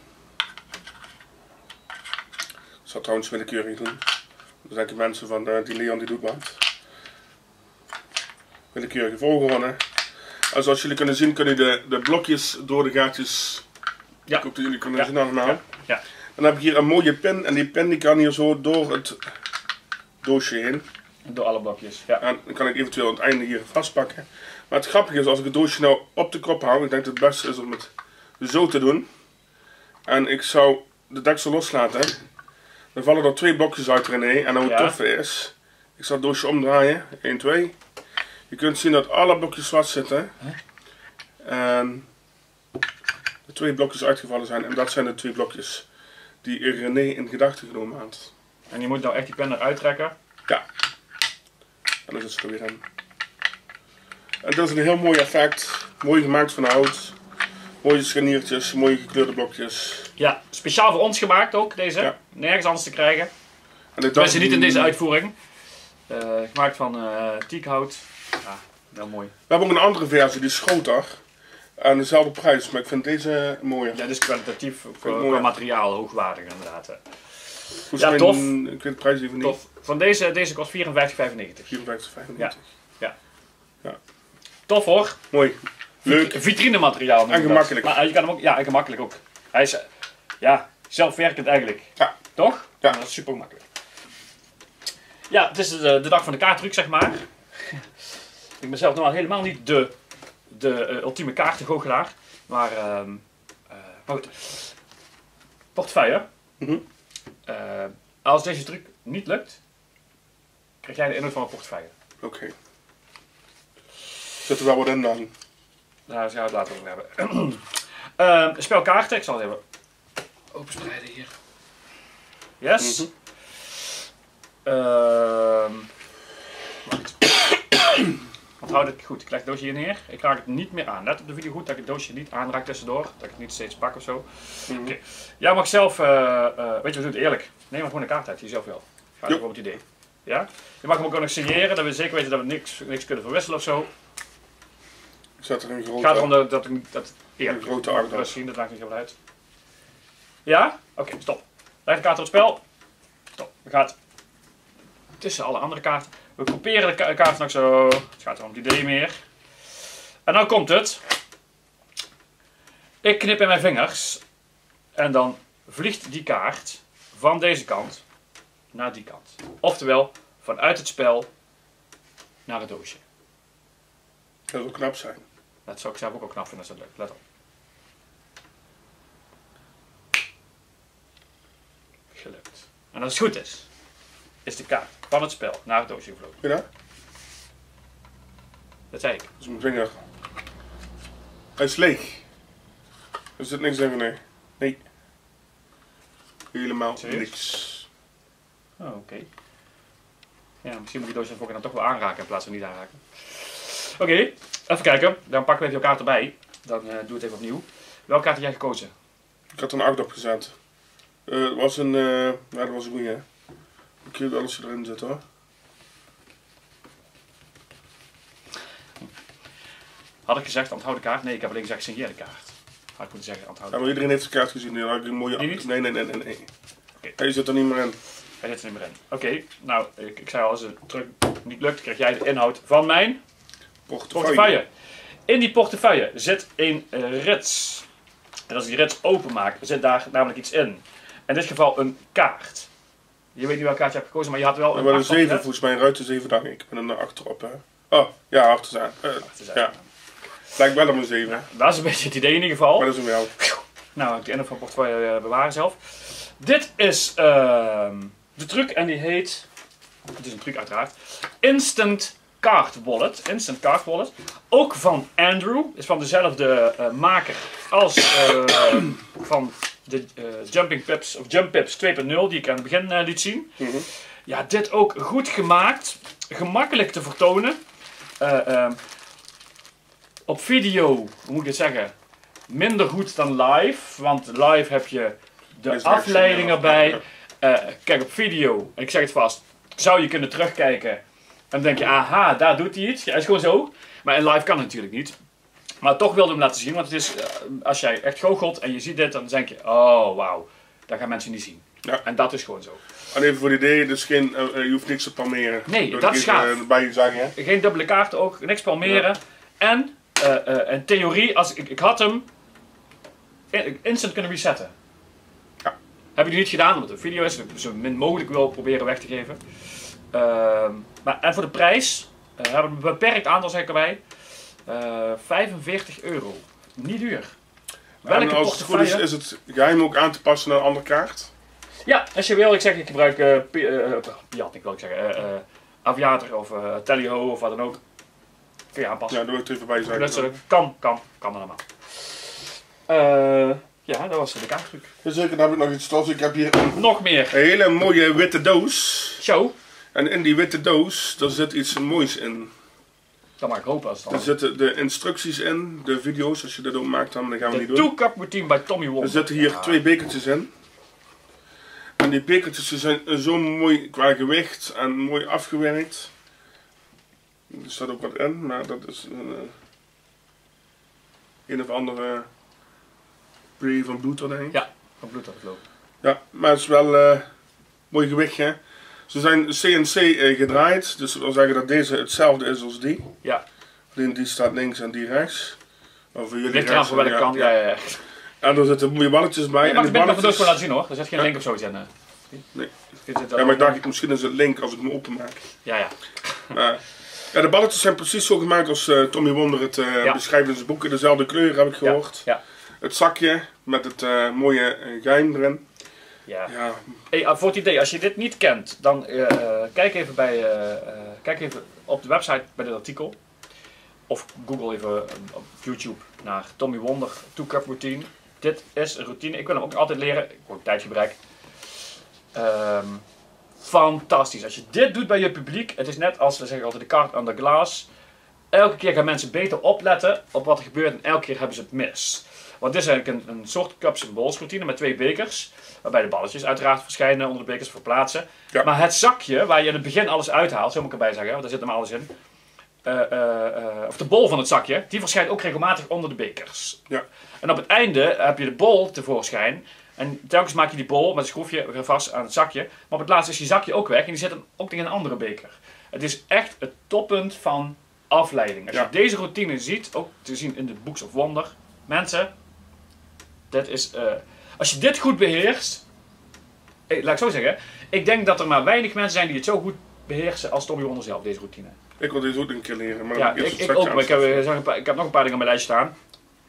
Ik zal trouwens willekeurig doen. Dan denken mensen van, uh, die Leon die doet wat. Willekeurige volgorde. En zoals jullie kunnen zien, kunnen de, de blokjes door de gaatjes. Ja. Ik hoop dat jullie kunnen ja. zien allemaal. Ja. Ja. Dan heb ik hier een mooie pen en die pen die kan hier zo door het doosje heen. Door alle blokjes, ja. En dan kan ik eventueel aan het einde hier vastpakken. Maar het grappige is, als ik het doosje nou op de kop hou, ik denk dat het beste is om het zo te doen. En ik zou de deksel loslaten. Dan vallen er twee blokjes uit, René. En dan het ja. toffe is, ik zal het doosje omdraaien. één, twee. Je kunt zien dat alle blokjes vast zitten. Huh? En de twee blokjes uitgevallen zijn. En dat zijn de twee blokjes die René in gedachten genomen had. En je moet nou echt die pen eruit trekken? Ja. En dan zit ze er weer in. En dat is een heel mooi effect. Mooi gemaakt van hout. Mooie scharniertjes, mooie gekleurde blokjes. Ja, speciaal voor ons gemaakt ook deze. Ja. Nergens anders te krijgen. En ik Tenminste niet in deze uitvoering. Uh, gemaakt van uh, teakhout. Ja, wel mooi. We hebben ook een andere versie, die is groter. Aan dezelfde prijs, maar ik vind deze mooier. Ja, dit is kwalitatief qua, qua materiaal hoogwaardig inderdaad. Hoe ja, tof. Mijn, ik weet de prijs even niet. Tof. Van deze, deze kost vierenvijftig vijfennegentig. vierenvijftig vijfennegentig. Ja. Ja. Ja. Tof hoor. Mooi. Leuk. Vitrine materiaal. En gemakkelijk. Maar je kan hem ook, ja, en gemakkelijk ook. Hij is, ja, zelfwerkend eigenlijk. Ja. Toch? Ja. Dat is super makkelijk. Ja, het is de, de dag van de kaarttruc, zeg maar. Ik ben zelf normaal helemaal niet de, de uh, ultieme kaartengoochelaar. Maar, uh, uh, maar goed. Portefeuille. Mm-hmm. uh, als deze truc niet lukt, krijg jij de inhoud van een portefeuille. Oké. Okay. Zet er wel wat in dan. Daar gaan we het later over hebben. uh, spel kaarten. Ik zal het even openspreiden hier. Yes. Mm-hmm. Uh, Onthoud het goed. Ik leg het doosje hier neer. Ik raak het niet meer aan. Let op de video goed dat ik het doosje niet aanraak tussendoor. Dat ik het niet steeds pak of zo. Mm-hmm. Okay. Jij mag zelf, uh, uh, weet je wat doet, eerlijk. Neem maar gewoon een kaart uit, jezelf wel. Ga je op het idee. Ja? Je mag hem ook nog signeren, dat we zeker weten dat we niks, niks kunnen verwisselen of zo. Ik zet er een grote... Het gaat erom dat, dat, dat eerlijk. Een grote acte. Zien, dat maakt niet heel uit. Ja? Oké, okay, stop. Leg de kaart op het spel. Stop. We gaan tussen alle andere kaarten. We groeperen de ka kaarten nog zo. Het gaat er om het idee meer. En nou komt het. Ik knip in mijn vingers. En dan vliegt die kaart van deze kant naar die kant. Oftewel, vanuit het spel naar het doosje. Dat zou knap zijn. Dat zou ik zelf ook al knap vinden als dat lukt. Let op. Gelukt. En als het goed is, is de kaart van het spel naar het doosje gevlogen. Ja? Dat zei ik. Dat is mijn vinger. Hij is leeg. Er zit niks in, nee. Nee. Helemaal Serieus? niks. Oh, oké. Okay. Ja, misschien moet je doosje dan toch wel aanraken in plaats van niet aanraken. Oké, okay, even kijken. Dan pakken we even jouw kaart erbij. Dan uh, doe het even opnieuw. Welke kaart heb jij gekozen? Ik had een acht opgezet. Uh, het was een... Uh, ja, dat was een goeie. Ik heb alles erin zitten hoor. Had ik gezegd onthoud de kaart? Nee, ik heb alleen gezegd signeer de kaart. Had ik moeten zeggen onthoud de ja, maar iedereen heeft de kaart gezien. Dan had ik een mooie... Nee, niet? Nee, nee, nee, nee. nee. Okay. Hij zit er niet meer in. Hij zit er niet meer in. Oké, okay, nou, ik, ik zei al, als het terug niet lukt, krijg jij de inhoud van mijn portefeuille. portefeuille. In die portefeuille zit een uh, rits. En als ik die rits openmaak, zit daar namelijk iets in. In dit geval een kaart. Je weet niet welk kaart je hebt gekozen, maar je had wel een... een We hebben een zeven, volgens mij een ruiten zeven, denk ik. Met een achterop, hè. Oh, ja, achter zijn. Uh, ja. Lijkt wel op een zeven. Ja, dat is een beetje het idee in ieder geval. Maar dat is hem wel. Nou, ik de inhoud van het portefeuille uh, bewaren zelf. Dit is uh, de truc en die heet... Het is een truc uiteraard. Instant Card Wallet. Instant Card Wallet. Ook van Andrew. Is van dezelfde uh, maker als uh, van de uh, Jumping Pips of Jump Pips twee punt nul die ik aan het begin uh, liet zien. Mm-hmm. Ja, dit ook goed gemaakt. Gemakkelijk te vertonen. Uh, uh, op video, hoe moet ik het zeggen? Minder goed dan live. Want live heb je de afleiding erbij. Uh, kijk, op video, en ik zeg het vast, zou je kunnen terugkijken. En dan denk je, aha, daar doet hij iets. Ja, is gewoon zo. Maar in live kan het natuurlijk niet. Maar toch wilde ik hem laten zien. Want het is, uh, als jij echt goochelt en je ziet dit, dan denk je, oh wauw. Dat gaan mensen niet zien. Ja. En dat is gewoon zo. En even voor het idee, dus geen, uh, je hoeft niks te palmeren. Nee, dat is gaaf. Uh, bij je zeggen, hè? Geen dubbele kaarten ook, niks palmeren. Ja. En uh, uh, in theorie, als ik, ik had hem instant kunnen resetten. Ja. Heb ik nu niet gedaan, omdat het een video is. Ik zo min mogelijk wil proberen weg te geven. Uh, maar, en voor de prijs uh, hebben we een beperkt aantal, zeg ik erbij. Uh, vijfenveertig euro. Niet duur. Welke en als het goed is, is het geheim ook aan te passen naar een andere kaart? Ja, als je wil, ik zeg ik gebruik uh, uh, Piat, ik wil ik zeggen, uh, uh, Aviator of uh, Tally-Ho of wat dan ook. Kun je aanpassen. Ja, doe ik het even bij zeggen. Dat uh, kan, kan, kan allemaal. Uh, ja, dat was de kaarttruc. Zeker, dan heb ik nog iets los. Ik heb hier nog meer. Een hele mooie witte doos. Zo. En in die witte doos, daar zit iets moois in. Dat mag ik hopen als het Er dan. zitten de instructies in, de video's, als je dat ook maakt dan, dan gaan we De niet doen. two-cup routine bij Tommy Wonder. Er zitten hier Ja. twee bekertjes in. En die bekertjes die zijn zo mooi qua gewicht en mooi afgewerkt. Er staat ook wat in, maar dat is een, uh, een of andere spray van bloed denk ik. Ja, van bloed afgelopen. Ja, maar het is wel uh, mooi gewichtje. Ze zijn C N C uh, gedraaid, dus dat wil zeggen dat deze hetzelfde is als die. Ja. Alleen die staat links en die rechts. Of voor jullie Ligt eraan rechts, voor welke ja, kant. Ja, ja, ja. En er zitten mooie balletjes bij. Je en mag die het binnenkant balletjes... gewoon laten zien hoor. Er zit geen Ja. link of zoiets in. eh. Nee. Dit zit Ja, maar ik dacht, misschien is het link als ik hem openmaak. Ja, ja. Uh, ja, de balletjes zijn precies zo gemaakt als uh, Tommy Wonder het uh, Ja. beschrijft in zijn boeken. Dezelfde kleur heb ik gehoord. Ja. Het zakje met het uh, mooie uh, geheim erin. Ja. Ja, Hey, uh, voor het idee, als je dit niet kent, dan uh, uh, kijk, even bij, uh, uh, kijk even op de website bij dit artikel. Of google even uh, op YouTube naar Tommy Wonder two-cup routine. Dit is een routine. Ik wil hem ook altijd leren. Ik word tijdgebrek. Um, fantastisch. Als je dit doet bij je publiek, het is net als we zeggen altijd de kaart aan de glaas. Elke keer gaan mensen beter opletten op wat er gebeurt en elke keer hebben ze het mis. Want dit is eigenlijk een, een soort cups and bowls routine met twee bekers. Waarbij de balletjes uiteraard verschijnen onder de bekers verplaatsen. Ja. Maar het zakje waar je in het begin alles uithaalt, zo moet ik erbij zeggen, want daar zit er maar alles in. Uh, uh, uh, of de bol van het zakje, die verschijnt ook regelmatig onder de bekers. Ja. En op het einde heb je de bol tevoorschijn. En telkens maak je die bol met een schroefje weer vast aan het zakje. Maar op het laatst is die zakje ook weg en die zit dan ook in een andere beker. Het is echt het toppunt van afleiding. Als Ja. je deze routine ziet, ook te zien in de Books of Wonder. Mensen, dat is, uh, als je dit goed beheerst. Eh, laat ik zo zeggen. Ik denk dat er maar weinig mensen zijn die het zo goed beheersen als Tommy Wonder zelf, deze routine. ik wil deze ook een keer leren. Maar Ja, dan moet ik, eerst ik het ook. zakje Maar ik heb, aanschaffen. ik zeg een paar- ik heb nog een paar dingen op mijn lijstje staan.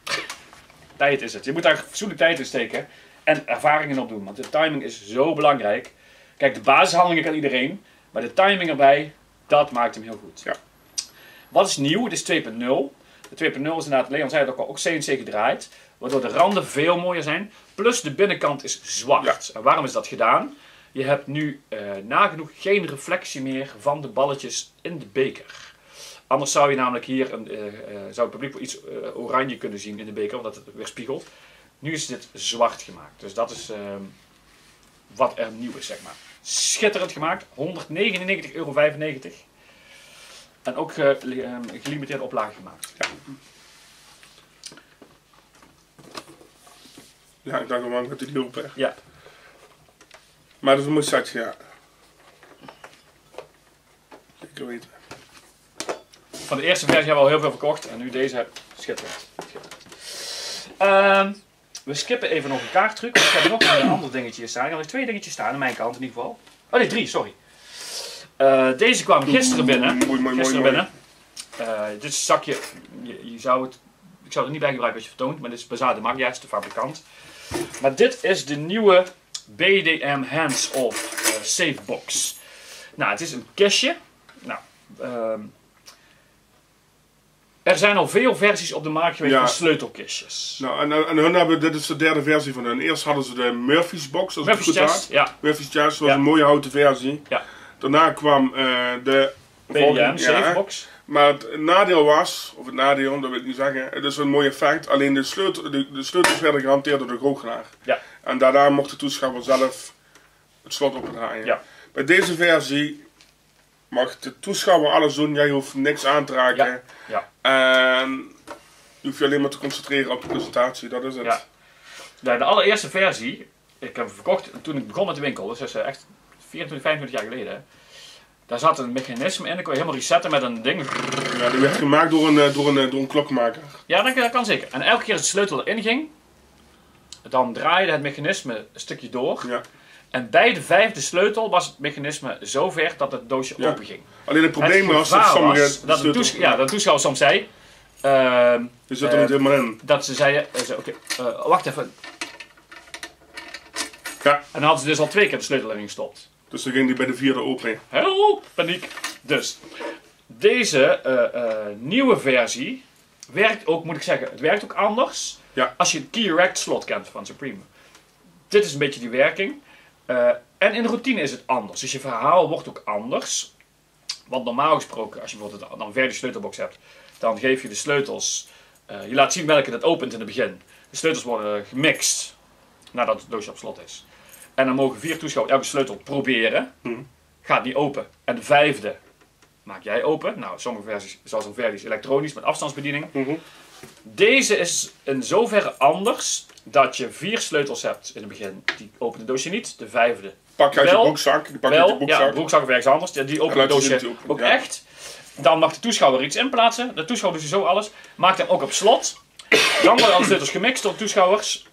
Tijd is het. Je moet daar fatsoenlijk tijd in steken. En ervaringen op doen. Want de timing is zo belangrijk. Kijk, de basishandelingen kan iedereen. Maar de timing erbij, dat maakt hem heel goed. Ja. Wat is nieuw? Het is twee punt nul. De twee punt nul is inderdaad, Leon zei het ook al, ook C N C gedraaid. Waardoor de randen veel mooier zijn. Plus de binnenkant is zwart. En waarom is dat gedaan? Je hebt nu uh, nagenoeg geen reflectie meer van de balletjes in de beker. Anders zou je namelijk hier, een, uh, uh, zou het publiek wel iets uh, oranje kunnen zien in de beker, omdat het weer spiegelt. Nu is dit zwart gemaakt. Dus dat is uh, wat er nieuw is, zeg maar. Schitterend gemaakt. honderdnegenennegentig euro vijfennegentig. En ook uh, um, gelimiteerde oplage gemaakt. Ja. Ja, ik dacht al lang dat hij lopen. Ja. Maar dat is een mooi setje, ja. Zeker weten. Van de eerste versie hebben we al heel veel verkocht. En nu deze, schitterend. schitterend. Uh, we skippen even nog een kaarttruc. Want ik heb nog een ander dingetje hier staan. Ik heb nog twee dingetjes staan, aan mijn kant in ieder geval. Oh nee, drie, sorry. Uh, deze kwam gisteren binnen. Mooi, mooi, Gisteren mooi, mooi. binnen. Uh, dit is een zakje. Je, je zou het, ik zou het er niet bij gebruiken als je het vertoont. Maar dit is Bazaar de Maglia, is de fabrikant. Maar dit is de nieuwe B D M Hands-Off uh, Safe Box. Nou, het is een kistje. Nou, uh, er zijn al veel versies op de markt geweest Ja. van sleutelkistjes. Nou, en, en hun hebben, dit is de derde versie van hun. Eerst hadden ze de Murphy's Box, als Murphy's ik het goed Chest, had. ja. Murphy's Chest, dat was Ja. een mooie houten versie. Ja. Daarna kwam uh, de... B D M Safe Box. Maar het nadeel was, of het nadeel, dat wil ik niet zeggen, het is een mooi effect. Alleen de, sleutel, de, de sleutels werden gehanteerd door de goochelaar. Ja. En daarna mocht de toeschouwer zelf het slot opdraaien. Ja. Bij deze versie mag de toeschouwer alles doen, jij hoeft niks aan te raken. Ja. En je hoeft je alleen maar te concentreren op de presentatie, dat is het. Ja. Ja, de allereerste versie, ik heb hem verkocht toen ik begon met de winkel, dus dat is echt vierentwintig, vijfentwintig jaar geleden. Daar zat een mechanisme in, ik kon je helemaal resetten met een ding. Ja, die werd gemaakt door een, eh, door een, eh, door een klokkenmaker. Ja, dat, dat kan zeker. En elke keer als de sleutel erin ging, dan draaide het mechanisme een stukje door. Ja. En bij de vijfde sleutel was het mechanisme zo ver dat het doosje Ja. open ging. Alleen het probleem het was dat gevaar sommige was dat de, sleutels... toesch ja, dat de toeschouwer soms zei, uh, Je zit er eh, niet helemaal in. dat ze zeiden, uh, ze, okay, uh, wacht even. Ja, En dan hadden ze dus al twee keer de sleutel erin gestopt. dus dan ging die bij de vierde open. Help, paniek. Dus, deze uh, uh, nieuwe versie werkt ook, moet ik zeggen, het werkt ook anders. Ja. Als je het Key-Rect slot kent van Supreme. Dit is een beetje die werking. Uh, en in de routine is het anders. Dus je verhaal wordt ook anders. Want normaal gesproken, als je bijvoorbeeld dan ver die sleutelbox hebt, dan geef je de sleutels, uh, je laat zien welke het opent in het begin. De sleutels worden gemixt nadat het doosje op slot is. En dan mogen vier toeschouwers elke sleutel proberen. Hmm. Gaat niet open. En de vijfde maak jij open. Nou, sommige versies, zoals een versie is elektronisch met afstandsbediening. Mm-hmm. Deze is in zoverre anders dat je vier sleutels hebt in het begin. Die opent het doosje niet. De vijfde Pak uit je wel, broekzak. Die pak wel, uit je broekzak. ja, broekzak of ergens anders. Die opent het doosje open, ook ja. echt. Dan mag de toeschouwer iets inplaatsen. De toeschouwer doet zo alles. Maakt hem ook op slot. Dan worden alle sleutels gemixt door toeschouwers.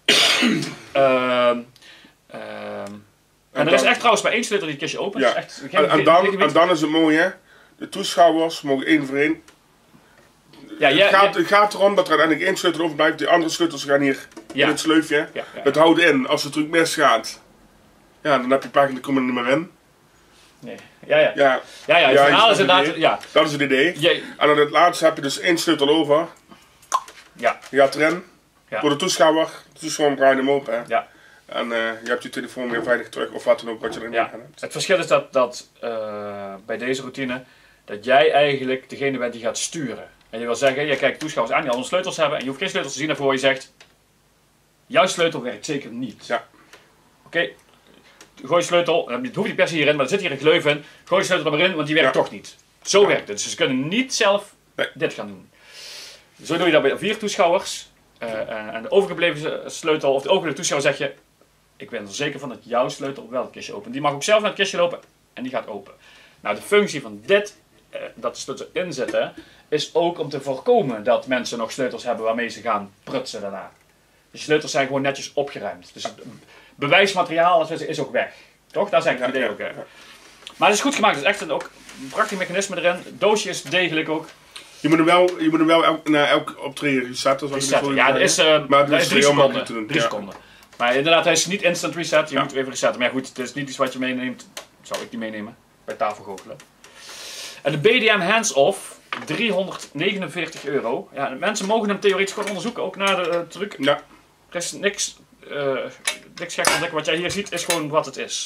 uh, uh, en er is echt trouwens bij één sleutel die het kistje opent. Ja. Echt, geen, en, en, geen, dan, geen en dan is het mooi, hè. De toeschouwers mogen één voor één. Ja, ja, het, gaat, ja. het gaat erom dat er uiteindelijk één sleutel overblijft. Die andere sleutels gaan hier Ja. in het sleufje. Ja, ja. Het houdt in. Als het natuurlijk misgaat, ja, dan heb je pakken, dan kom je er niet meer in. Nee. Ja, ja. Ja, Ja, ja, het Ja, verhaal je is snapt het inderdaad... idee. Ja. dat is het idee. Ja, En dan het laatste heb je dus één sleutel over. ja, Je gaat erin. Ja. Door de toeschouwer. De toeschouwer draait hem open. Hè. ja. En uh, je hebt je telefoon weer veilig terug. Of wat dan ook wat je erin Ja. hebt. Het verschil is dat, dat uh, bij deze routine, dat jij eigenlijk degene bent die gaat sturen. En je wil zeggen, je kijkt toeschouwers aan die al sleutels hebben en je hoeft geen sleutels te zien ervoor. Je zegt, jouw sleutel werkt zeker niet. Ja. Oké, okay. Gooi je sleutel, het hoeft niet per se hierin, maar er zit hier een gleuf in. Gooi je sleutel er maar in, want die werkt Ja. toch niet. Zo Ja. werkt het. Dus ze kunnen niet zelf Nee. dit gaan doen. Zo doe je dat bij vier toeschouwers. Uh, en de overgebleven sleutel, of de overgebleven toeschouwer zeg je, ik ben er zeker van dat jouw sleutel wel het kistje opent. Die mag ook zelf naar het kistje lopen en die gaat open. Nou, de functie van dit, uh, dat de sleutel inzetten, is ook om te voorkomen dat mensen nog sleutels hebben waarmee ze gaan prutsen daarna. De sleutels zijn gewoon netjes opgeruimd. Dus het bewijsmateriaal is ook weg. Toch? Daar is eigenlijk het idee ook. Hè? Maar het is goed gemaakt. Het is echt een, ook een prachtig mechanisme erin. Het doosje is degelijk ook. Je moet hem wel, je moet hem wel elk, na elk optreden resetten. Zoals Resetten. Ja, dat is, uh, maar dat is drie seconden. Doen. Drie Ja. seconden. Maar inderdaad, hij is niet instant reset. Je Ja. moet even resetten. Maar ja, goed, het is niet iets wat je meeneemt. Zou ik niet meenemen. Bij tafelgoochelen. En de B D M hands-off. driehonderdnegenenveertig euro. Ja, mensen mogen hem theoretisch gewoon onderzoeken. Ook na de uh, truc. Ja. Er is niks, uh, niks gek ontdekken. Wat jij hier ziet is gewoon wat het is.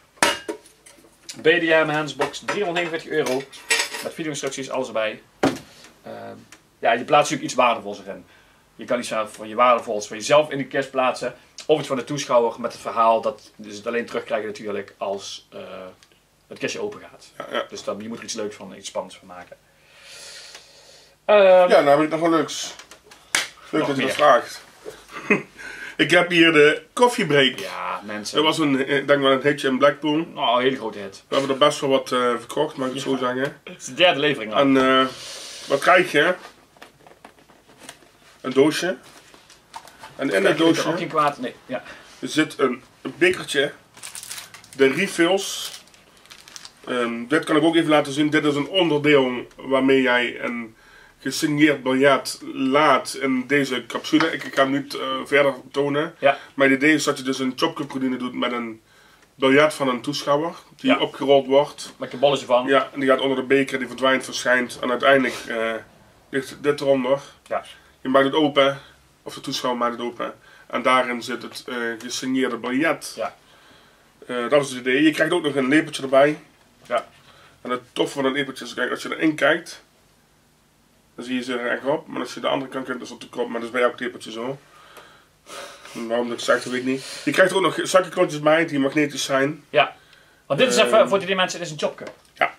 B D M handsbox, driehonderdnegenenveertig euro. Met video-instructies, alles erbij. Uh, ja, je plaatst natuurlijk iets waardevols erin. Je kan iets van je waardevols van jezelf in de kist plaatsen. Of iets van de toeschouwer met het verhaal dat ze het alleen terugkrijgen natuurlijk als uh, het kistje open gaat. Ja, ja. Dus dan, je moet er iets leuks van, iets spannends van maken. Uh, ja, nou heb ik nog wel leuks. Leuk dat je dat vraagt. Ik heb hier de koffiebreak. Ja, mensen. Dat was een, ik denk wel een hitje in Blackpool. Oh, een hele grote hit. We hebben er best wel wat uh, verkocht, mag ik het Ja. zo zeggen. Het is de derde levering al. En uh, wat krijg je? Een doosje. En in dat doosje ook geen kwaad, nee. Ja. zit een, een bekertje. De refills. Um, dit kan ik ook even laten zien. Dit is een onderdeel waarmee jij een gesigneerd biljet laat in deze capsule. Ik, ik ga hem niet uh, verder tonen. Ja. Maar het idee is dat je dus een chopcup-routine doet met een biljet van een toeschouwer. Die Ja. opgerold wordt. Maak je een bolletje van. Ja, en die gaat onder de beker, die verdwijnt, verschijnt. En uiteindelijk uh, ligt dit eronder. Ja. Je maakt het open. Of de toeschouwer maakt het open. En daarin zit het uh, gesigneerde biljet. Ja. Uh, dat is het idee. Je krijgt ook nog een lepeltje erbij. Ja. En het toffe van een lepeltje is, kijk, als je erin kijkt, dan zie je ze er echt op. Maar als je de andere kant kijkt, is het op de kop. Maar dat is bij elk lepeltje zo. Waarom dat ik zeg, dat weet ik niet. Je krijgt er ook nog zakkenklontjes bij die magnetisch zijn. Ja. Want dit is Uh, even, voor die mensen, dit is een chopcup. Ja.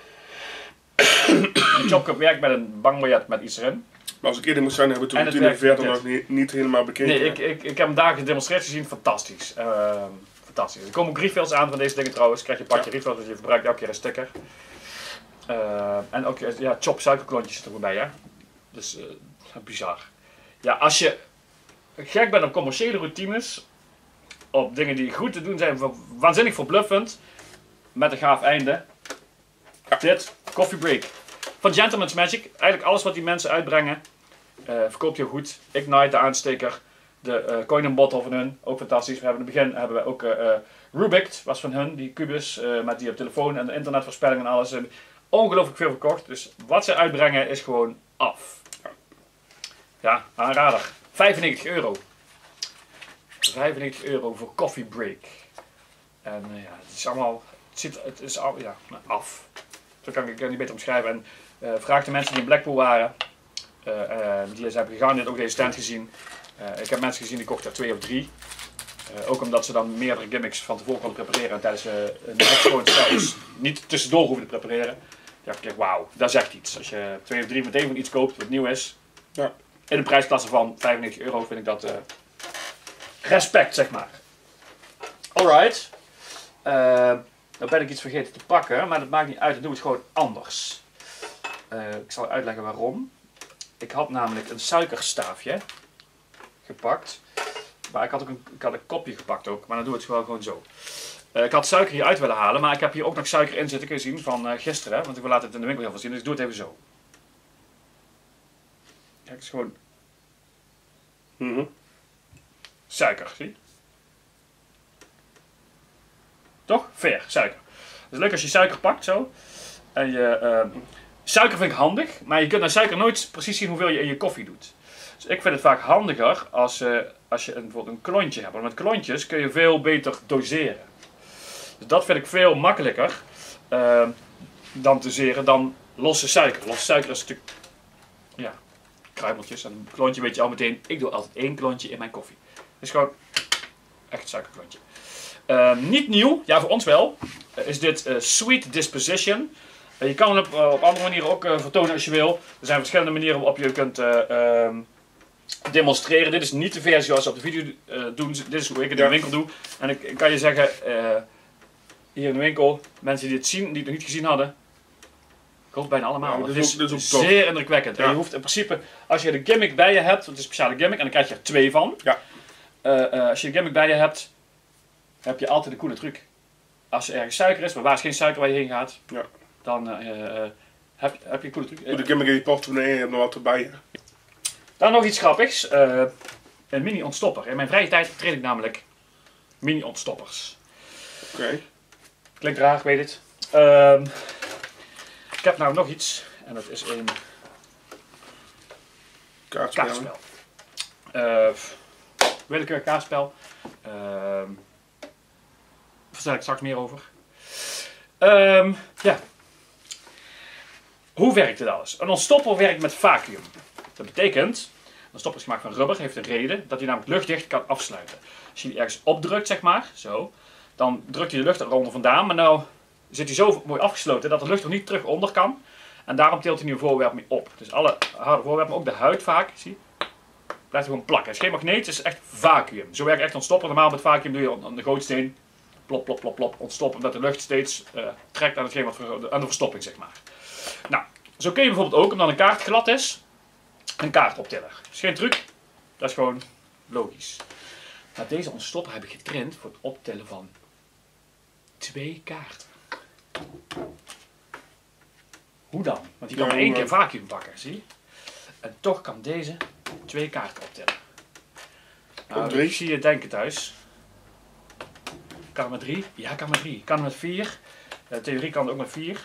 Een chopcup werkt met een bankbiljet met iets erin. Maar als ik eerder moet zijn, hebben we En toen het natuurlijk werkt verder met nog niet, niet helemaal bekeken. Nee, ik, ik, ik heb hem daar gedemonstreerd gezien. Fantastisch. Uh, fantastisch. Er komen ook refills aan van deze dingen trouwens. Krijg je een pakje Ja. refills, dus je verbruikt elke keer een sticker. Uh, en ook ja, chop suikerklontjes zitten erbij, hè. Dus uh, bizar. Ja, als je gek bent op commerciële routines, op dingen die goed te doen zijn, waanzinnig verbluffend, met een gaaf einde. Ja. Dit, Coffee Break. Van Gentleman's Magic. Eigenlijk alles wat die mensen uitbrengen, uh, verkoop je goed. Ignite, de aansteker. De uh, Coin and Bottle van hun, ook fantastisch. We hebben in het begin hebben we ook uh, uh, Rubik, was van hun, die kubus, uh, met die op telefoon en de internetvoorspelling en alles. En ongelooflijk veel verkocht. Dus wat ze uitbrengen is gewoon af. Ja, aanrader. vijfennegentig euro. vijfennegentig euro voor Coffee Break. En uh, ja, het is allemaal, het, zit, het is al, ja, af. Zo kan ik het niet beter omschrijven. En uh, vraag de mensen die in Blackpool waren, uh, uh, die zijn gegaan, die hebben ook deze stand gezien. Uh, ik heb mensen gezien die kochten er twee of drie. Uh, ook omdat ze dan meerdere gimmicks van tevoren konden prepareren en tijdens uh, een gewoon zelfs niet tussendoor hoeven te prepareren. Ja, ik dacht, wauw, dat zegt iets. Als je twee of drie meteen van iets koopt wat nieuw is, ja. in een prijsklasse van vijfennegentig euro vind ik dat uh, respect, zeg maar. Alright. Uh, nou ben ik iets vergeten te pakken, maar dat maakt niet uit, dan doe ik het gewoon anders. Uh, ik zal uitleggen waarom. Ik had namelijk een suikerstaafje gepakt. Maar ik had ook een, ik had een kopje gepakt ook, maar dan doe ik het gewoon, gewoon zo. Uh, ik had suiker hieruit willen halen, maar ik heb hier ook nog suiker in zitten, kun je zien, van uh, gisteren. Want ik wil laten het in de winkel heel veel zien, dus ik doe het even zo. Kijk, het is gewoon Mm-hmm. suiker, zie je? Toch? Fair, suiker. Het is leuk als je suiker pakt, zo. En je, uh, suiker vind ik handig, maar je kunt naar suiker nooit precies zien hoeveel je in je koffie doet. Dus ik vind het vaak handiger als, uh, als je een, bijvoorbeeld een klontje hebt. Want met klontjes kun je veel beter doseren. Dus dat vind ik veel makkelijker uh, dan doseren dan losse suiker. Losse suiker is natuurlijk, ja, kruimeltjes. En een klontje weet je al meteen, ik doe altijd één klontje in mijn koffie. Dus gewoon echt een suikerklontje. Uh, niet nieuw, ja voor ons wel, uh, is dit uh, Sweet Disposition. Uh, je kan het op, uh, op andere manieren ook uh, vertonen als je wil. Er zijn verschillende manieren waarop je kunt uh, uh, demonstreren. Dit is niet de versie zoals ze op de video uh, doen. Dit is hoe ik het in de winkel doe. En ik, ik kan je zeggen, uh, hier in de winkel, mensen die het zien, die het nog niet gezien hadden, koopt bijna allemaal. Ja, het is is, ook, dit is is zeer indrukwekkend. Ja. En je hoeft in principe, als je de gimmick bij je hebt, want het is een speciale gimmick en dan krijg je er twee van. Ja. Uh, uh, als je de gimmick bij je hebt, heb je altijd een coole truc. Als er ergens suiker is, maar waar is geen suiker waar je heen gaat, Ja. dan uh, uh, heb, heb je een coole truc. Doe de gimmick in die portemonnee en je hebt nog wat erbij. Dan nog iets grappigs. Uh, een mini-ontstopper. In mijn vrije tijd train ik namelijk mini-ontstoppers. Oké. Okay. Klinkt raar, ik weet het. Uh, ik heb nou nog iets. En dat is een Kaartspel. kaartspel. Uh, willekeurig kaartspel. Uh, Daar vertel ik straks meer over. Um, ja. Hoe werkt dit alles? Een ontstopper werkt met vacuüm. Dat betekent, een ontstopper is gemaakt van rubber, heeft een reden, dat hij namelijk luchtdicht kan afsluiten. Als je die ergens opdrukt, zeg maar, zo, dan drukt hij de lucht eronder vandaan, maar nou zit hij zo mooi afgesloten dat de lucht er niet terug onder kan. En daarom tilt hij nu een voorwerp mee op. Dus alle harde voorwerpen, ook de huid vaak, zie je, blijft gewoon plakken. Het is geen magneet, het is echt vacuüm. Zo werkt echt ontstopper. Normaal met vacuüm doe je aan de gootsteen, plop, plop, plop, plop, ontstoppen, omdat de lucht steeds uh, trekt aan, hetgeen wat, aan de verstopping, zeg maar. Nou, zo kun je bijvoorbeeld ook, omdat een kaart glad is, een kaartoptiller. Dat is geen truc, dat is gewoon logisch. Maar deze ontstopper heb ik getraind voor het optellen van twee kaarten. Hoe dan? Want die kan Ja, maar één maar... keer vacuüm pakken, zie je? En toch kan deze twee kaarten optellen. Nou, drie? ik zie je denken thuis. Kan het met drie? Ja, kan met drie. Kan het met vier? De theorie kan het ook met vier.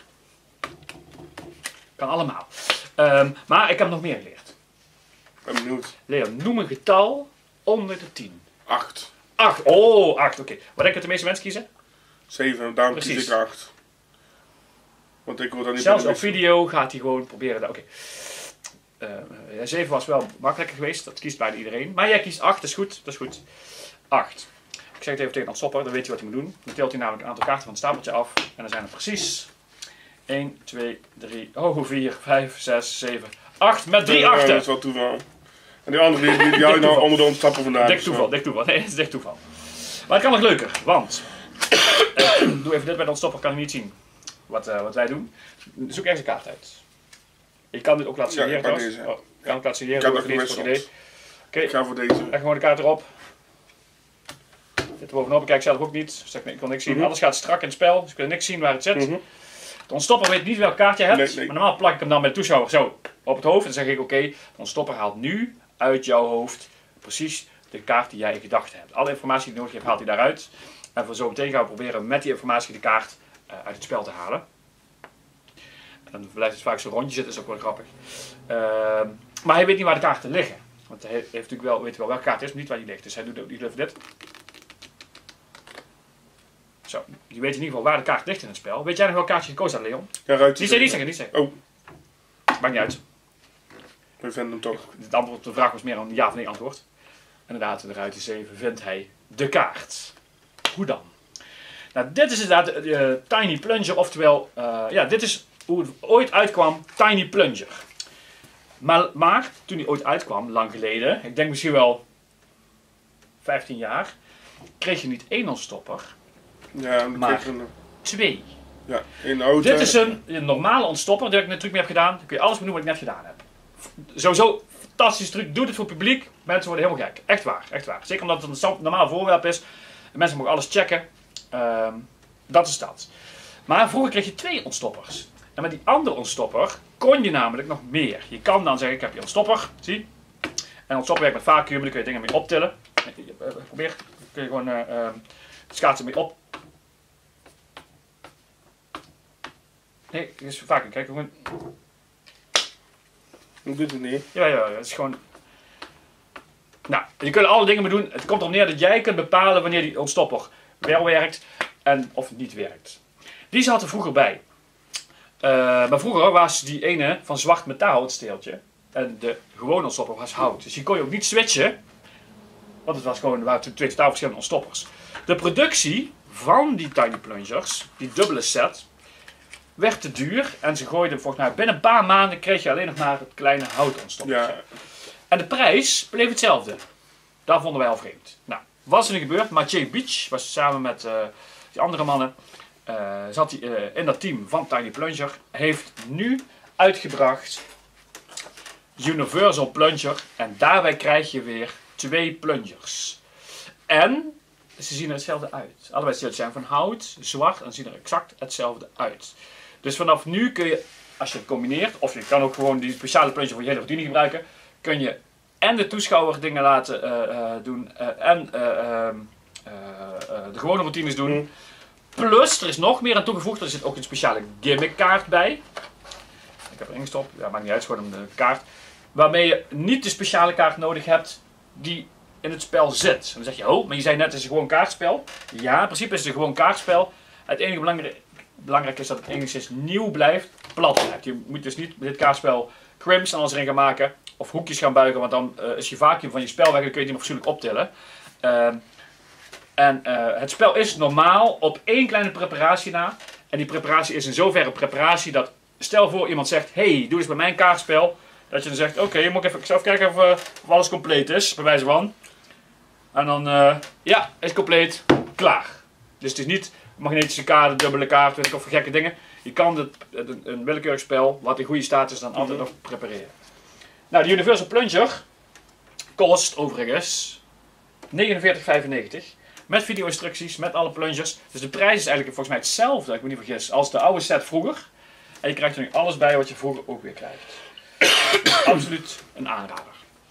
Kan allemaal. Um, maar ik heb nog meer geleerd. Ik ben benieuwd. Leon, noem een getal onder de tien. acht. acht. Oh, acht. Oké. Okay. Wat denk je dat de meeste mensen kiezen? zeven. Daarom Precies. kies ik acht. Want ik word dan niet Zelfs bij op de video gaat hij gewoon proberen. Oké. Okay. Uh, zeven was wel makkelijker geweest. Dat kiest bijna iedereen. Maar jij kiest acht. Dat is goed. Dat is goed. acht. Ik zeg het even tegen Ontstopper. Dan weet je wat hij moet doen. Dan telt hij namelijk een aantal kaarten van het stapeltje af. En dan zijn er precies één, twee, drie, oh, vier, vijf, zes, zeven, acht. Met drie achten. Ja, dat is wel toeval. En die andere die, die, die hou je nou onder de ontstapper vandaan. Dik toeval, dik toeval. Nee, het is dik toeval. Maar het kan nog leuker, want uh, doe even dit bij de ontstopper, kan ik niet zien wat, uh, wat wij doen. Zoek ergens een kaart uit. Je kan dit ook laten signeren. Ja, ik kan trouwens. deze. Oh, je kan ook laten signeren. Ik kan Doe ook even met deze voor soms. idee. Oké, Ik ga voor deze. leg gewoon de kaart erop. Dit bovenop, ik kijk zelf ook niet. Zeg, ik kan niks zien. Mm-hmm. Alles gaat strak in het spel, dus ik kan niks zien waar het zit. Mm-hmm. De ontstopper weet niet welk kaart je hebt, Nee, nee. maar normaal plak ik hem dan bij de toeschouwer zo op het hoofd. En dan zeg ik, oké, okay, de ontstopper haalt nu uit jouw hoofd precies de kaart die jij in gedachten hebt. Alle informatie die je nodig hebt, haalt hij daaruit. En voor zo meteen gaan we proberen met die informatie de kaart uh, uit het spel te halen. En dan blijft het vaak zo'n rondje zitten, dat is ook wel grappig. Uh, maar hij weet niet waar de kaarten liggen. Want hij heeft natuurlijk wel, weet wel welke kaart het is, maar niet waar die ligt. Dus hij doet ook niet even dit. Zo. zo, die weet in ieder geval waar de kaart ligt in het spel. Weet jij nog welk kaartje je gekozen had, Leon? Ja, ruit. Niet zeggen, niet zeggen, niet zeggen. Oh. Maakt niet uit. We vinden hem toch. Het antwoord op de vraag was meer een ja of nee antwoord. Inderdaad, de ruiter zeven vindt hij de kaart. Hoe dan? Nou, dit is inderdaad de uh, Tiny Plunger, oftewel, uh, ja, dit is hoe het ooit uitkwam, Tiny Plunger. Maar, maar toen die ooit uitkwam, lang geleden, ik denk misschien wel vijftien jaar, kreeg je niet één ontstopper, Ja, dan maar kreeg je een, twee. ja, een auto. Dit is een, een normale ontstopper, die ik net truc mee heb gedaan. Dan kun je alles benoemen wat ik net gedaan heb. Sowieso, fantastische truc, doe dit voor het publiek. Mensen worden helemaal gek. Echt waar, echt waar. Zeker omdat het een normaal voorwerp is. En mensen mogen alles checken. Um, dat is dat. Maar vroeger kreeg je twee ontstoppers. En met die andere ontstopper kon je namelijk nog meer. Je kan dan zeggen, ik heb hier een ontstopper, zie. En ontstopper werkt met vacuüm, daar kun je dingen mee optillen. Probeer, daar kun je gewoon uh, uh, schaatsen mee op. Nee, het is vacuüm, kijk gewoon. Hoe doet het niet? Ja, ja, het is gewoon. Nou, je kunt alle dingen mee doen. Het komt erop neer dat jij kunt bepalen wanneer die ontstopper wel werkt en of het niet werkt. Die zat er vroeger bij. Uh, maar vroeger was die ene van zwart metaal, het steeltje. En de gewone ontstopper was hout. Dus die kon je ook niet switchen. Want het was gewoon, er waren twee totaal verschillende ontstoppers. De productie van die Tiny Plungers, die dubbele set, werd te duur. En ze gooiden volgens mij binnen een paar maanden kreeg je alleen nog maar het kleine houten ontstopper. Ja. En de prijs bleef hetzelfde. Dat vonden wij al vreemd. Nou, wat is er nu gebeurd? Mathieu Beach was samen met uh, die andere mannen. Uh, zat hij uh, in dat team van Tiny Plunger. Heeft nu uitgebracht Universal Plunger. En daarbij krijg je weer twee plungers. En ze zien er hetzelfde uit. Allebei ze zijn van hout, zwart en zien er exact hetzelfde uit. Dus vanaf nu kun je, als je het combineert, of je kan ook gewoon die speciale plunger voor je hele routine gebruiken, kun je en de toeschouwer dingen laten uh, uh, doen uh, en uh, uh, uh, uh, de gewone routines doen. Mm. Plus, er is nog meer aan toegevoegd, er zit ook een speciale gimmick kaart bij. Ik heb er ingestopt, ja, maakt niet uit, gewoon een kaart. Waarmee je niet de speciale kaart nodig hebt die in het spel zit. En dan zeg je, oh, maar je zei net, het is een gewoon kaartspel. Ja, in principe is het een gewoon kaartspel. Het enige belangrijk, belangrijk is dat het enigszins nieuw blijft, plat blijft. Je moet dus niet met dit kaartspel crimps en alles erin gaan maken. Of hoekjes gaan buigen, want dan uh, is je vacuüm van je spel weg en dan kun je die nog fatsoenlijk optillen. Uh, en uh, het spel is normaal op één kleine preparatie na. En die preparatie is in zoverre preparatie dat, stel voor iemand zegt, hey, doe eens bij mijn kaartspel. Dat je dan zegt, oké, okay, moet ik even zelf kijken of, uh, of alles compleet is, bij wijze van. En dan, uh, ja, is compleet, klaar. Dus het is niet magnetische kaart, dubbele kaart, weet ik of voor gekke dingen. Je kan het, een, een willekeurig spel, wat in goede staat is, dan altijd mm-hmm. nog prepareren. Nou, de Universal Plunger kost overigens negenenveertig vijfennegentig. Met video-instructies, met alle plungers. Dus de prijs is eigenlijk volgens mij hetzelfde, ik me niet vergis, als de oude set vroeger. En je krijgt er nu alles bij wat je vroeger ook weer krijgt. Dus absoluut een aanrader.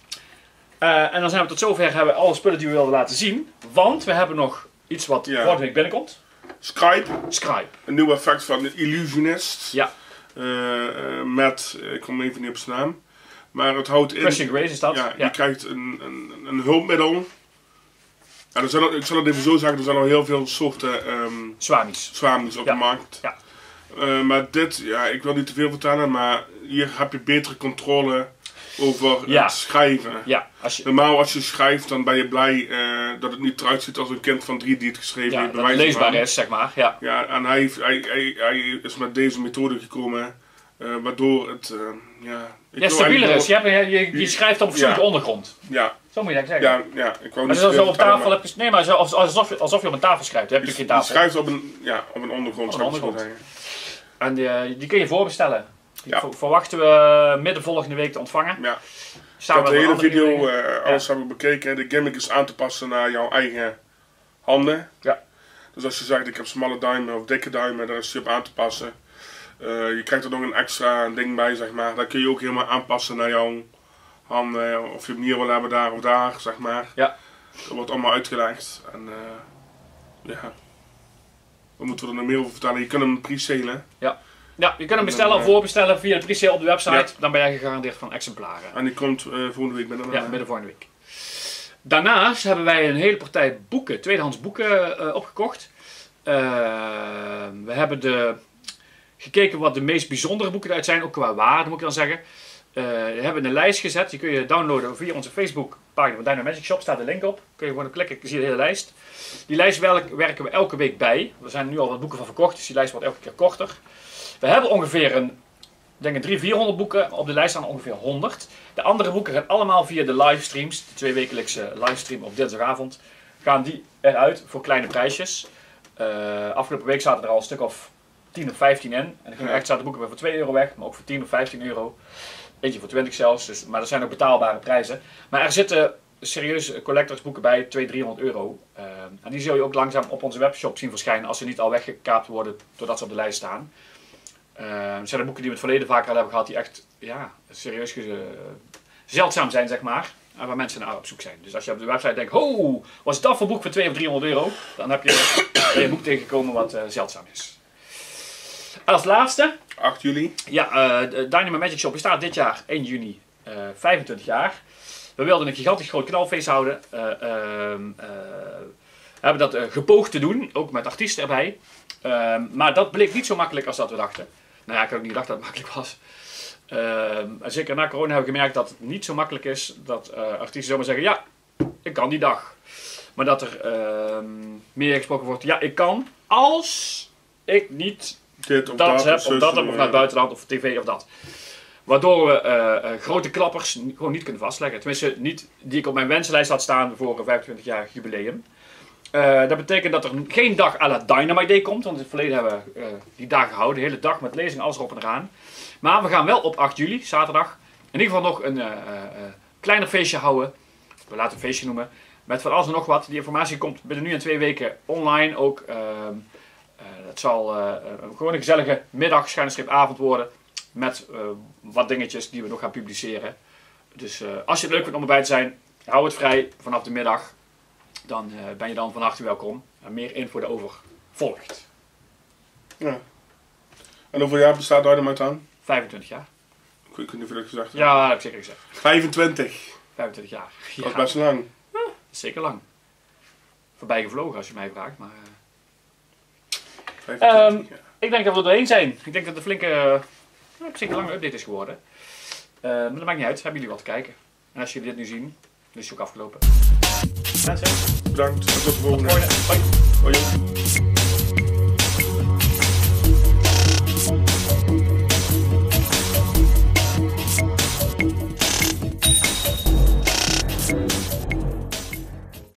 Uh, en dan zijn we tot zover, hebben we alle spullen die we wilden laten zien. Want we hebben nog iets wat ja. volgende week binnenkomt. Scribe. Scribe. Een nieuw effect van de Illusionist. Ja. Uh, uh, met, ik kom even niet op zijn naam. Maar het houdt in... Crushing Grace is dat. Ja, ja. je krijgt een, een, een hulpmiddel. Ja, er zijn al, ik zal het even zo zeggen, er zijn al heel veel soorten... Um, Swamis. Swamis op ja. de markt. Ja. Uh, maar dit, ja, ik wil niet te veel vertellen, maar hier heb je betere controle over ja. het schrijven. Ja, als je... Normaal als je schrijft, dan ben je blij uh, dat het niet eruit ziet als een kind van drie die het geschreven ja, heeft. Dat het leesbaar van. is, zeg maar. Ja, ja en hij, hij, hij, hij is met deze methode gekomen, uh, waardoor het, uh, ja... Ik ja, stabieler is. Je, hebt, je, je, je schrijft op een ja. ondergrond. Ja. Zo moet je dat zeggen. Ja, ja. Ik wou maar niet zo op tafel heb je... Nee, maar alsof, alsof, je, alsof je op een tafel schrijft. Je hebt je, geen tafel. Je schrijft op een, ja, op een ondergrond. Op een ondergrond. En die, die kun je voorbestellen. Die ja. verwachten we midden volgende week te ontvangen. Ja. Samen ik heb de hele video, uh, alles ja. hebben we bekeken. De gimmick is aan te passen naar jouw eigen handen. Ja. Dus als je zegt ik heb smalle duimen of dikke duimen, dan is die op aan te passen. Uh, je krijgt er nog een extra ding bij, zeg maar. Dat kun je ook helemaal aanpassen naar jouw handen. Of je hem hier wil hebben, daar of daar, zeg maar. Ja. Dat wordt allemaal uitgelegd. En uh, ja. Wat moeten we er nog meer over vertellen? Je kunt hem pre-salen. Ja. Ja, je kunt hem bestellen of uh, voorbestellen via de pre-sale op de website. Ja. Dan ben je gegarandeerd van exemplaren. En die komt uh, volgende week binnen. Ja, midden volgende week. Daarnaast hebben wij een hele partij boeken, tweedehands boeken uh, opgekocht. we hebben de, gekeken wat de meest bijzondere boeken eruit zijn, ook qua waarde moet ik dan zeggen. Uh, we hebben een lijst gezet, die kun je downloaden via onze Facebook pagina van Dino Magic Shop, staat de link op. Kun je gewoon op klikken, zie je de hele lijst. Die lijst werken we elke week bij. Er zijn nu al wat boeken van verkocht, dus die lijst wordt elke keer korter. We hebben ongeveer een, denk ik driehonderd, vierhonderd boeken, op de lijst staan ongeveer honderd. De andere boeken gaan allemaal via de livestreams, de twee wekelijkse livestream op dinsdagavond, gaan die eruit voor kleine prijsjes. Uh, afgelopen week zaten er al een stuk of tien of vijftien in. En dan gingen echt zaten boeken weer voor twee euro weg, maar ook voor tien of vijftien euro. Eentje voor twintig zelfs, dus, maar dat zijn ook betaalbare prijzen. Maar er zitten serieuze collectorsboeken bij, tweehonderd, driehonderd euro. Uh, en die zul je ook langzaam op onze webshop zien verschijnen als ze niet al weggekaapt worden doordat ze op de lijst staan. Uh, er zijn de boeken die we in het verleden vaker al hebben gehad die echt ja, serieus uh, zeldzaam zijn, zeg maar. En waar mensen naar op zoek zijn. Dus als je op de website denkt, ho, wat is dat voor boek voor tweehonderd of driehonderd euro? Dan heb je ben je een boek tegengekomen wat uh, zeldzaam is. Als laatste. acht juli. Ja, uh, de Dynamo Magic Shop bestaat dit jaar één juni uh, vijfentwintig jaar. We wilden een gigantisch groot knalfeest houden. Uh, uh, uh, we hebben dat uh, gepoogd te doen, ook met artiesten erbij. Uh, maar dat bleek niet zo makkelijk als dat we dachten. Nou ja, ik had ook niet gedacht dat het makkelijk was. Uh, zeker na corona hebben we gemerkt dat het niet zo makkelijk is dat uh, artiesten zomaar zeggen, ja, ik kan die dag. Maar dat er uh, meer gesproken wordt, ja, ik kan als ik niet Dit of dat, dat, heb, of of dat heb, zus, of naar het buitenland, of tv of dat. Waardoor we uh, uh, grote klappers gewoon niet kunnen vastleggen. Tenminste, niet die ik op mijn wensenlijst had staan voor een vijfentwintigjarig jubileum. Uh, dat betekent dat er geen dag à la Dynamite Day komt, want in het verleden hebben we uh, die dag gehouden, de hele dag met lezingen, alles erop en eraan. Maar we gaan wel op acht juli, zaterdag, in ieder geval nog een uh, uh, kleiner feestje houden. We laten het een feestje noemen. Met van alles en nog wat. Die informatie komt binnen nu en twee weken online ook. Uh, uh, het zal uh, gewoon een gezellige middag, schuine avond worden. Met uh, wat dingetjes die we nog gaan publiceren. Dus uh, als je het leuk vindt om erbij te zijn, hou het vrij vanaf de middag. Dan uh, ben je dan van harte welkom. En meer info daarover volgt. Ja. En hoeveel jaar bestaat Dynamite aan? vijfentwintig jaar. Ik weet niet of je dat gezegd hebt. Ja, dat heb ik zeker gezegd. vijfentwintig. vijfentwintig jaar. Ja. Dat is best lang. Ja, dat is zeker lang. Voorbij gevlogen als je mij vraagt. Maar, uh... vijfentwintig, um, ja. Ik denk dat we er doorheen zijn. Ik denk dat het een flinke, uh, zeker lange update is geworden. Uh, maar dat maakt niet uit. Hebben jullie wat te kijken. En als jullie dit nu zien, dan is het ook afgelopen. Mensen, Bedankt. Tot de volgende. tot de volgende. Bye. Hoi.